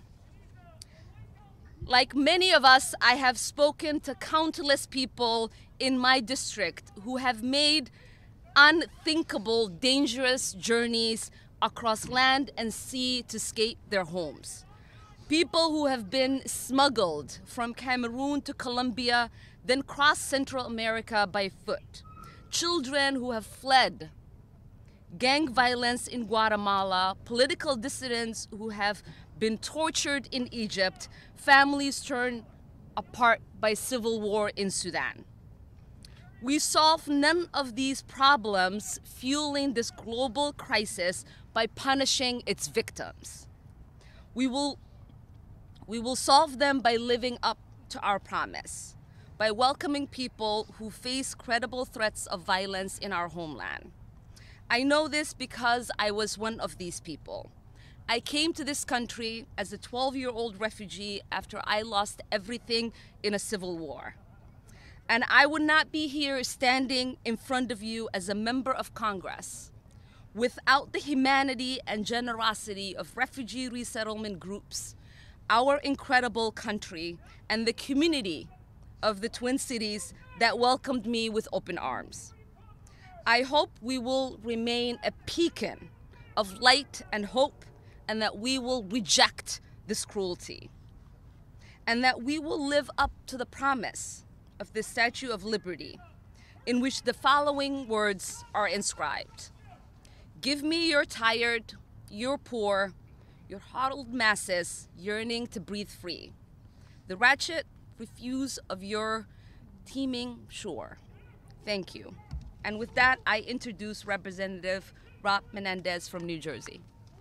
Like many of us, I have spoken to countless people in my district who have made unthinkable, dangerous journeys across land and sea to escape their homes. People who have been smuggled from Cameroon to Colombia, then cross Central America by foot. Children who have fled gang violence in Guatemala, political dissidents who have been tortured in Egypt, families torn apart by civil war in Sudan. We solve none of these problems fueling this global crisis by punishing its victims. We will, we will solve them by living up to our promise by welcoming people who face credible threats of violence in our homeland. I know this because I was one of these people. I came to this country as a twelve-year-old refugee after I lost everything in a civil war. And I would not be here standing in front of you as a member of Congress without the humanity and generosity of refugee resettlement groups, our incredible country, and the community of the Twin Cities that welcomed me with open arms. I hope we will remain a beacon of light and hope, and that we will reject this cruelty, and that we will live up to the promise of the Statue of Liberty, in which the following words are inscribed. Give me your tired, your poor, your huddled masses yearning to breathe free, the ratchet refuse of your teeming shore. Thank you. And with that, I introduce Representative Rob Menendez from New Jersey.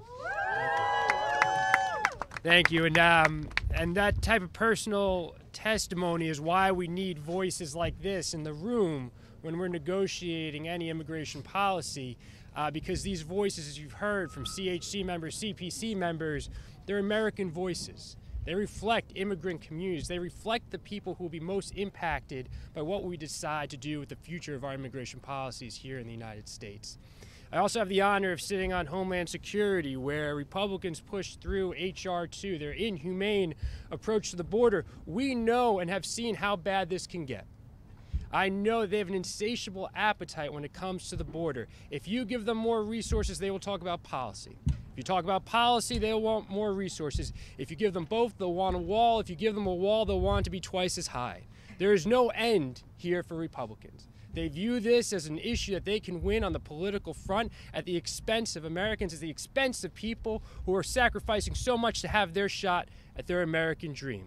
Thank you, and um, and that type of personal testimony is why we need voices like this in the room when we're negotiating any immigration policy, uh, because these voices, as you've heard from C H C members, C P C members, they're American voices. They reflect immigrant communities. They reflect the people who will be most impacted by what we decide to do with the future of our immigration policies here in the United States. I also have the honor of sitting on Homeland Security, where Republicans pushed through H R two, their inhumane approach to the border. We know and have seen how bad this can get. I know they have an insatiable appetite when it comes to the border. If you give them more resources, they will talk about policy. If you talk about policy, they'll want more resources. If you give them both, they'll want a wall. If you give them a wall, they'll want it to be twice as high. There is no end here for Republicans. They view this as an issue that they can win on the political front at the expense of Americans, at the expense of people who are sacrificing so much to have their shot at their American dream.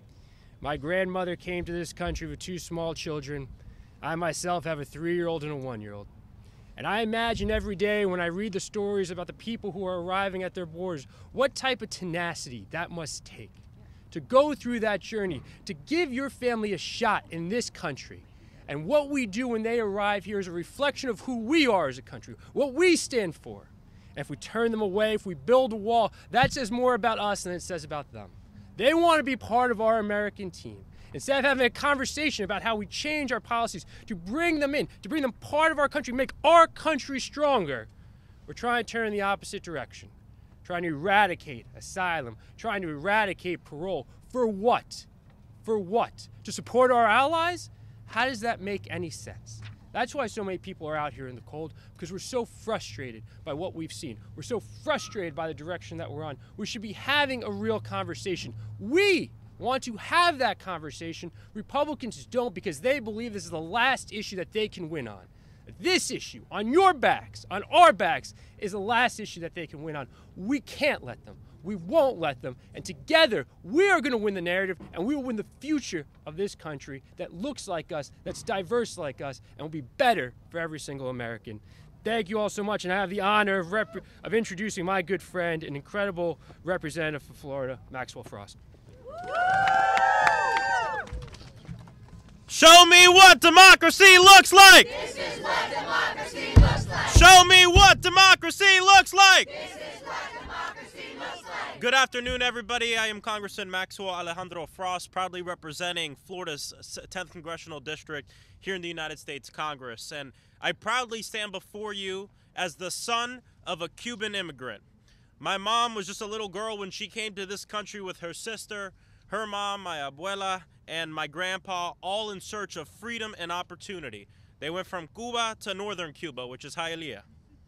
My grandmother came to this country with two small children. I myself have a three-year-old and a one-year-old. And I imagine every day when I read the stories about the people who are arriving at their borders, what type of tenacity that must take to go through that journey, to give your family a shot in this country. And what we do when they arrive here is a reflection of who we are as a country, what we stand for. And if we turn them away, if we build a wall, that says more about us than it says about them. They want to be part of our American team. Instead of having a conversation about how we change our policies to bring them in, to bring them part of our country, make our country stronger, we're trying to turn in the opposite direction, trying to eradicate asylum, trying to eradicate parole. For what? For what? To support our allies? How does that make any sense? That's why so many people are out here in the cold, because we're so frustrated by what we've seen. We're so frustrated by the direction that we're on. We should be having a real conversation. We want to have that conversation. Republicans don't, because they believe this is the last issue that they can win on. This issue, on your backs, on our backs, is the last issue that they can win on. We can't let them. We won't let them. And together, we are going to win the narrative, and we will win the future of this country that looks like us, that's diverse like us, and will be better for every single American. Thank you all so much, and I have the honor of, rep of introducing my good friend, an incredible representative for Florida, Maxwell Frost. Show me what democracy looks like! This is what democracy looks like! Show me what democracy looks like! This is what democracy looks like! Good afternoon, everybody. I am Congressman Maxwell Alejandro Frost, proudly representing Florida's tenth Congressional District here in the United States Congress. And I proudly stand before you as the son of a Cuban immigrant. My mom was just a little girl when she came to this country with her sister, her mom, my abuela, and my grandpa, all in search of freedom and opportunity. They went from Cuba to northern Cuba, which is Hialeah.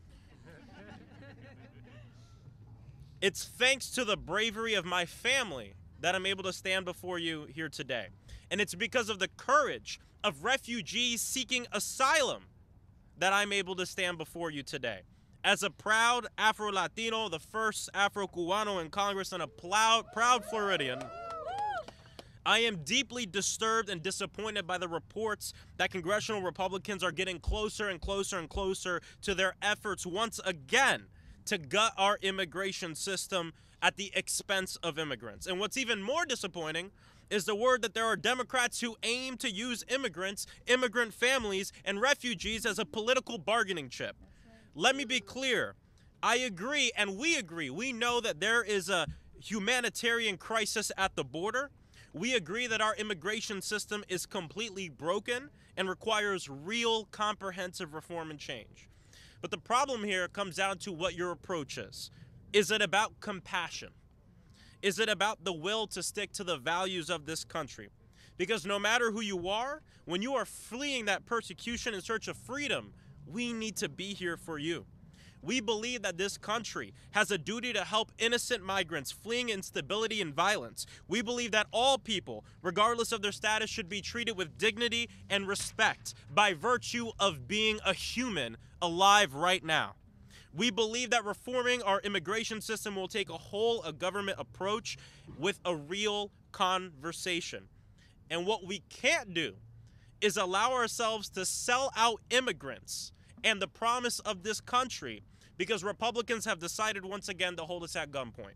It's thanks to the bravery of my family that I'm able to stand before you here today. And it's because of the courage of refugees seeking asylum that I'm able to stand before you today. As a proud Afro-Latino, the first Afro-Cubano in Congress, and a proud, proud Floridian, I am deeply disturbed and disappointed by the reports that congressional Republicans are getting closer and closer and closer to their efforts once again to gut our immigration system at the expense of immigrants. And what's even more disappointing is the word that there are Democrats who aim to use immigrants, immigrant families, and refugees as a political bargaining chip. Let me be clear. I agree, and we agree. We know that there is a humanitarian crisis at the border. We agree that our immigration system is completely broken and requires real comprehensive reform and change. But the problem here comes down to what your approach is. Is it about compassion? Is it about the will to stick to the values of this country? Because no matter who you are, when you are fleeing that persecution in search of freedom, we need to be here for you. We believe that this country has a duty to help innocent migrants fleeing instability and violence. We believe that all people, regardless of their status, should be treated with dignity and respect by virtue of being a human alive right now. We believe that reforming our immigration system will take a whole of government approach with a real conversation. And what we can't do is allow ourselves to sell out immigrants and the promise of this country because Republicans have decided once again to hold us at gunpoint.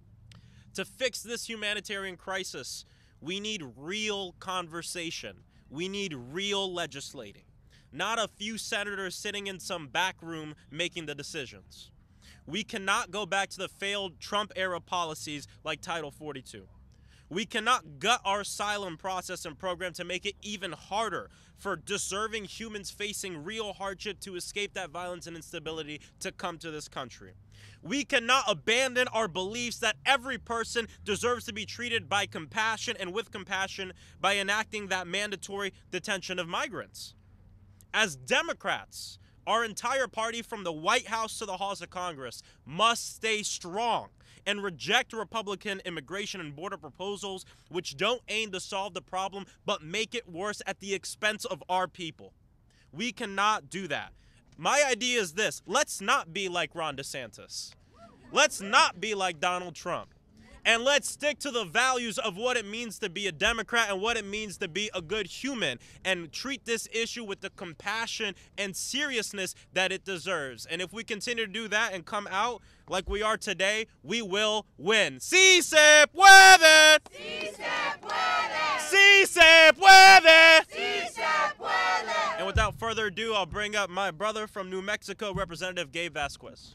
To fix this humanitarian crisis, we need real conversation. We need real legislating. Not a few senators sitting in some back room making the decisions. We cannot go back to the failed Trump-era policies like Title forty-two. We cannot gut our asylum process and program to make it even harder for deserving humans facing real hardship to escape that violence and instability to come to this country. We cannot abandon our beliefs that every person deserves to be treated by compassion and with compassion by enacting that mandatory detention of migrants. As Democrats, our entire party from the White House to the halls of Congress must stay strong and reject Republican immigration and border proposals which don't aim to solve the problem but make it worse at the expense of our people. We cannot do that. My idea is this: let's not be like Ron DeSantis. Let's not be like Donald Trump. And let's stick to the values of what it means to be a Democrat and what it means to be a good human and treat this issue with the compassion and seriousness that it deserves. And if we continue to do that and come out like we are today, we will win. ¡Sí se puede! ¡Sí se puede! ¡Sí se puede! ¡Sí se puede! And without further ado, I'll bring up my brother from New Mexico, Representative Gabe Vasquez.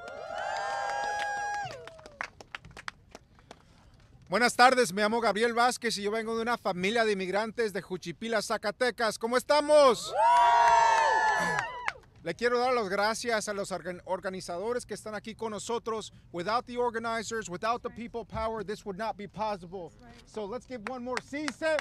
Buenas tardes, me llamo Gabriel Vázquez y yo vengo de una familia de inmigrantes de Juchipila, Zacatecas. ¿Cómo estamos? Le quiero dar las gracias a los organizadores que están aquí con nosotros. Without the organizers, without the people power, this would not be possible. So let's give one more. Sí se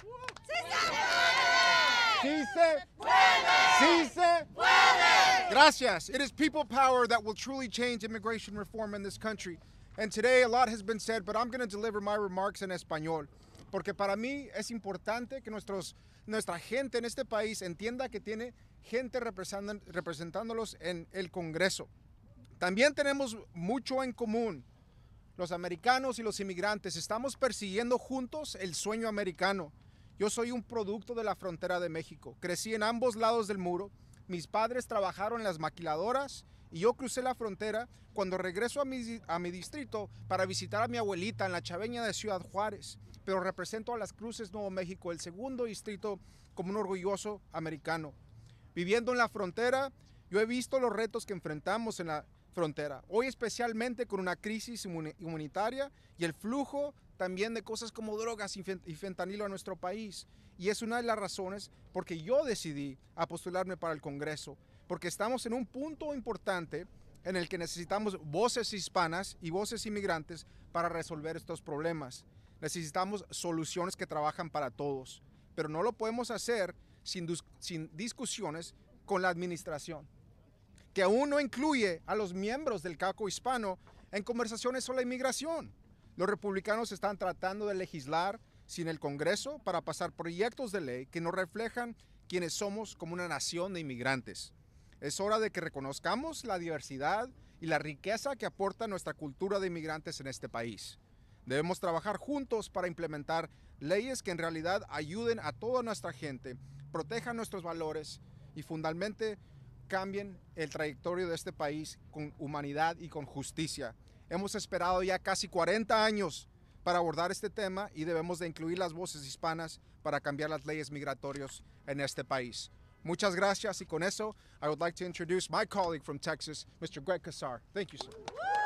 puede. Sí se puede. Sí se puede. Gracias. It is people power that will truly change immigration reform in this country. And today a lot has been said, but I'm going to deliver my remarks en español. Porque para mí es importante que nuestros, nuestra gente en este país entienda que tiene gente representándolos en el Congreso. También tenemos mucho en común. Los americanos y los inmigrantes estamos persiguiendo juntos el sueño americano. Yo soy un producto de la frontera de México. Crecí en ambos lados del muro. Mis padres trabajaron en las maquiladoras y yo crucé la frontera cuando regreso a mi, a mi distrito para visitar a mi abuelita en la Chaveña de Ciudad Juárez. Pero represento a Las Cruces, Nuevo México, el segundo distrito, como un orgulloso americano. Viviendo en la frontera, yo he visto los retos que enfrentamos en la frontera. Hoy especialmente con una crisis humanitaria y el flujo también de cosas como drogas y fentanilo a nuestro país. Y es una de las razones por que yo decidí a postularme para el Congreso. Porque estamos en un punto importante en el que necesitamos voces hispanas y voces inmigrantes para resolver estos problemas. Necesitamos soluciones que trabajan para todos, pero no lo podemos hacer sin, sin discusiones con la administración, que aún no incluye a los miembros del caucus hispano en conversaciones sobre la inmigración. Los republicanos están tratando de legislar sin el Congreso para pasar proyectos de ley que no reflejan quiénes somos como una nación de inmigrantes. Es hora de que reconozcamos la diversidad y la riqueza que aporta nuestra cultura de inmigrantes en este país. Debemos trabajar juntos para implementar leyes que en realidad ayuden a toda nuestra gente, protejan nuestros valores y fundamentalmente cambien el trayectorio de este país con humanidad y con justicia. Hemos esperado ya casi cuarenta años para abordar este tema y debemos de incluir las voces hispanas para cambiar las leyes migratorias en este país. Muchas gracias, y con eso, I would like to introduce my colleague from Texas, Mister Greg Casar. Thank you, sir.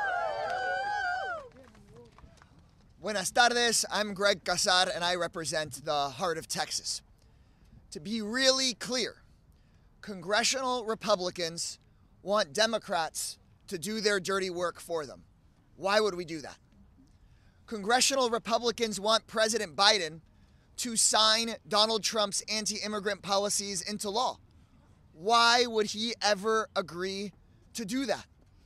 Buenas tardes, I'm Greg Casar, and I represent the heart of Texas. To be really clear, congressional Republicans want Democrats to do their dirty work for them. Why would we do that? Congressional Republicans want President Biden to sign Donald Trump's anti-immigrant policies into law. Why would he ever agree to do that?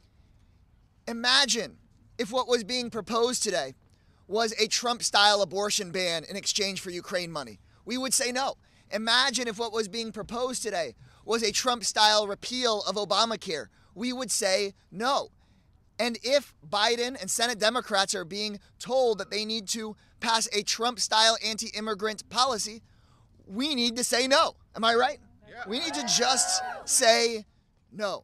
Imagine if what was being proposed today was a Trump-style abortion ban in exchange for Ukraine money. We would say no. Imagine if what was being proposed today was a Trump-style repeal of Obamacare. We would say no. And if Biden and Senate Democrats are being told that they need to pass a Trump-style anti-immigrant policy, we need to say no. Am I right? Yeah. We need to just say no.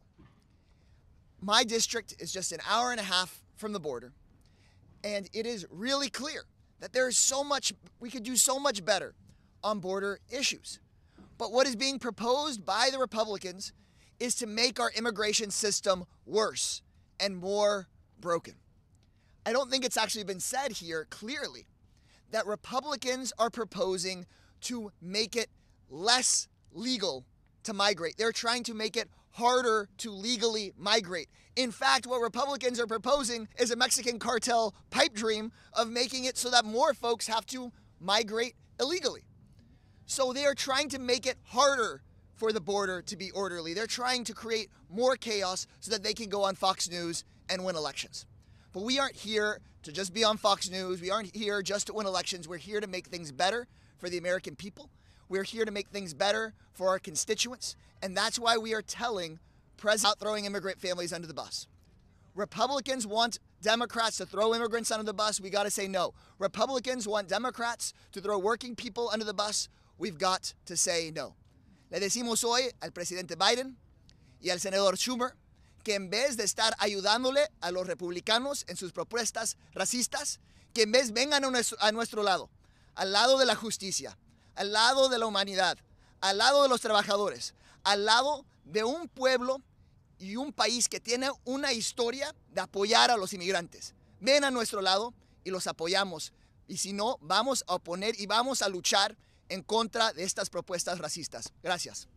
My district is just an hour and a half from the border, and it is really clear that there is so much, we could do so much better on border issues. But what is being proposed by the Republicans is to make our immigration system worse and more broken. I don't think it's actually been said here clearly that Republicans are proposing to make it less legal to migrate. They're trying to make it harder to legally migrate. In fact, what Republicans are proposing is a Mexican cartel pipe dream of making it so that more folks have to migrate illegally. So they are trying to make it harder for the border to be orderly. They're trying to create more chaos so that they can go on Fox News and win elections. But we aren't here to just be on Fox News. We aren't here just to win elections. We're here to make things better for the American people. We're here to make things better for our constituents. And that's why we are telling President out throwing immigrant families under the bus. Republicans want Democrats to throw immigrants under the bus. We got to say no. Republicans want Democrats to throw working people under the bus. We've got to say no. Le decimos hoy al presidente Biden y al senador Schumer que en vez de estar ayudándole a los republicanos en sus propuestas racistas, que en vez vengan a nuestro, a nuestro lado, al lado de la justicia, al lado de la humanidad, al lado de los trabajadores, al lado de un pueblo y un país que tiene una historia de apoyar a los inmigrantes. Ven a nuestro lado y los apoyamos. Y si no, vamos a oponer y vamos a luchar en contra de estas propuestas racistas. Gracias.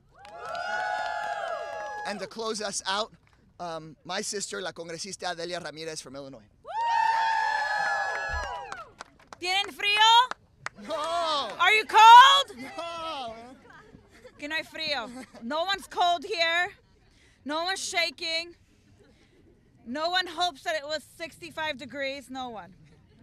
And to close us out, um, my sister, la congresista Delia Ramirez from Illinois. ¿Tienen frío? No. Are you cold? No. Que no hay frío. No one's cold here. No one's shaking. No one hopes that it was sixty-five degrees. No one.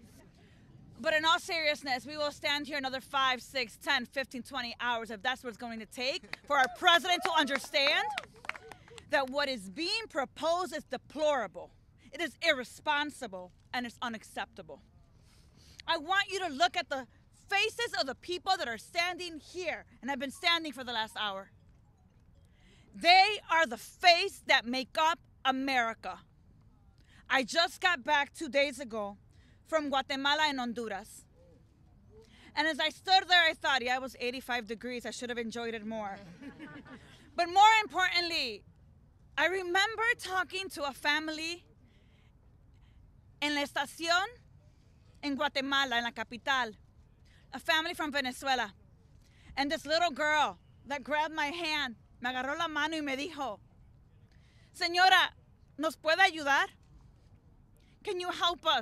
But in all seriousness, we will stand here another five, six, ten, fifteen, twenty hours if that's what it's going to take for our president to understand that what is being proposed is deplorable. It is irresponsible and it's unacceptable. I want you to look at the faces of the people that are standing here and have been standing for the last hour. They are the face that make up America. I just got back two days ago from Guatemala and Honduras. And as I stood there, I thought, yeah, it was eighty-five degrees. I should have enjoyed it more. But more importantly, I remember talking to a family en la estación in Guatemala, in la capital, a family from Venezuela. And this little girl that grabbed my hand, me agarró la mano y me dijo, Señora, ¿nos puede ayudar? Can you help us?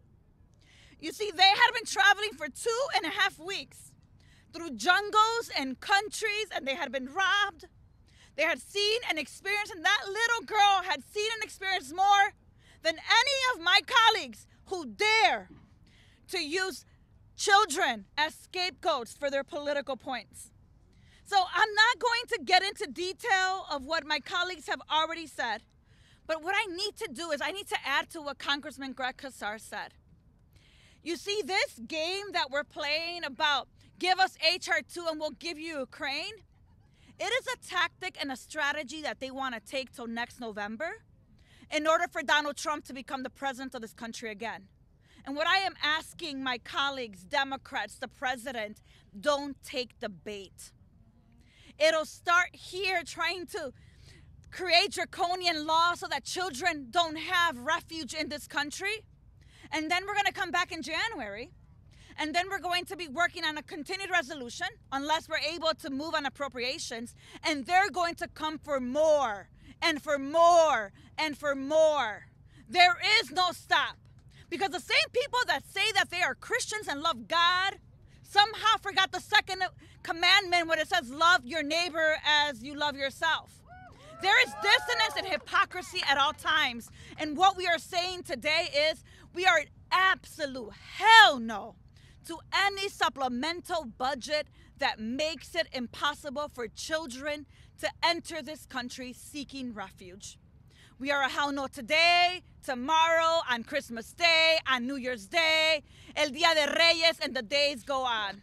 You see, they had been traveling for two and a half weeks through jungles and countries, and they had been robbed. They had seen and experienced, and that little girl had seen and experienced more than any of my colleagues who dare to use children as scapegoats for their political points. So I'm not going to get into detail of what my colleagues have already said, but what I need to do is I need to add to what Congressman Greg Casar said. You see, this game that we're playing about give us H R two and we'll give you Ukraine, it is a tactic and a strategy that they want to take till next November in order for Donald Trump to become the president of this country again. And what I am asking my colleagues, Democrats, the president, don't take the bait. It'll start here trying to create draconian laws so that children don't have refuge in this country. And then we're going to come back in January. And then we're going to be working on a continued resolution unless we're able to move on appropriations. And they're going to come for more and for more and for more. There is no stop. Because the same people that say that they are Christians and love God somehow forgot the second commandment when it says love your neighbor as you love yourself. There is dissonance and hypocrisy at all times. And what we are saying today is we are absolute hell no to any supplemental budget that makes it impossible for children to enter this country seeking refuge. We are a hell no today, tomorrow, on Christmas Day, on New Year's Day, El Día de Reyes, and the days go on.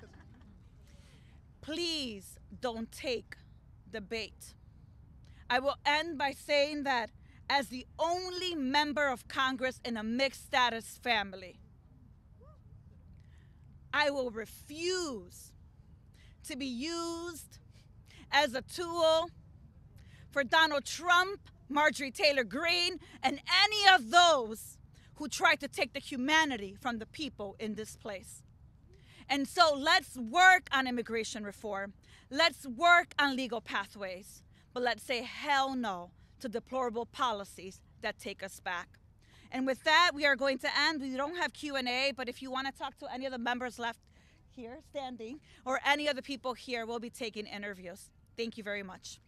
Please don't take the bait. I will end by saying that as the only member of Congress in a mixed status family, I will refuse to be used as a tool for Donald Trump, Marjorie Taylor Greene, and any of those who try to take the humanity from the people in this place. And so let's work on immigration reform. Let's work on legal pathways. But let's say hell no to deplorable policies that take us back. And with that, we are going to end. We don't have Q and A, but if you want to talk to any of the members left here standing or any of the people here, we'll be taking interviews. Thank you very much.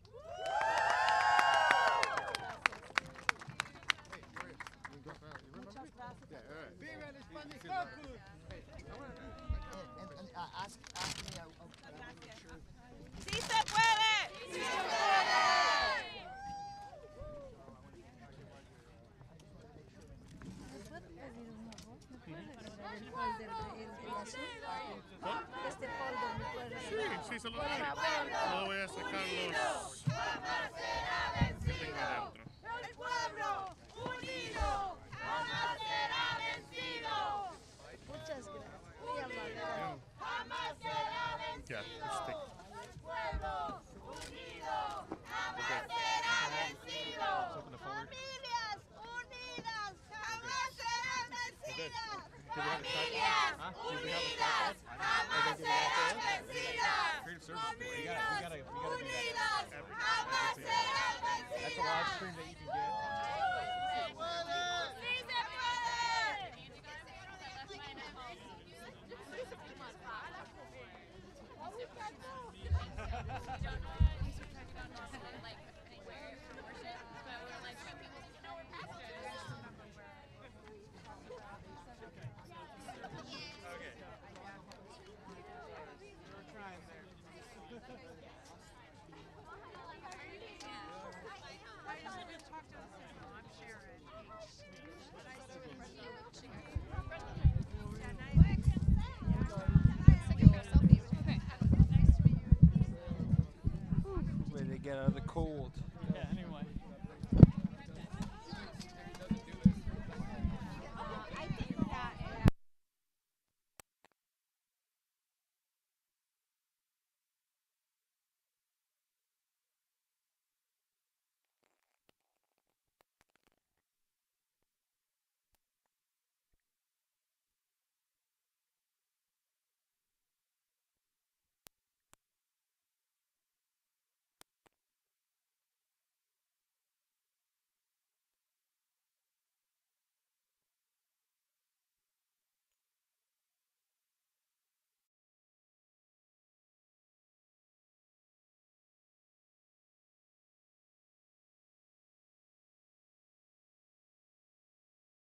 ¡Sí se puede! ¡Sí se puede! Sí, sí se lo doy. No voy a sacar los que tengo adentro. El pueblo unido jamás será vencido. Muchas gracias. Jamás será vencido. El pueblo unido jamás será vencido. Familias unidas jamás serán vencidas. Familias unidas jamás serán vencidas. Familias unidas jamás serán vencidas. That's a live stream that you can get. ¡Sí se puede! ¡Sí se puede! Where they get out of the cold.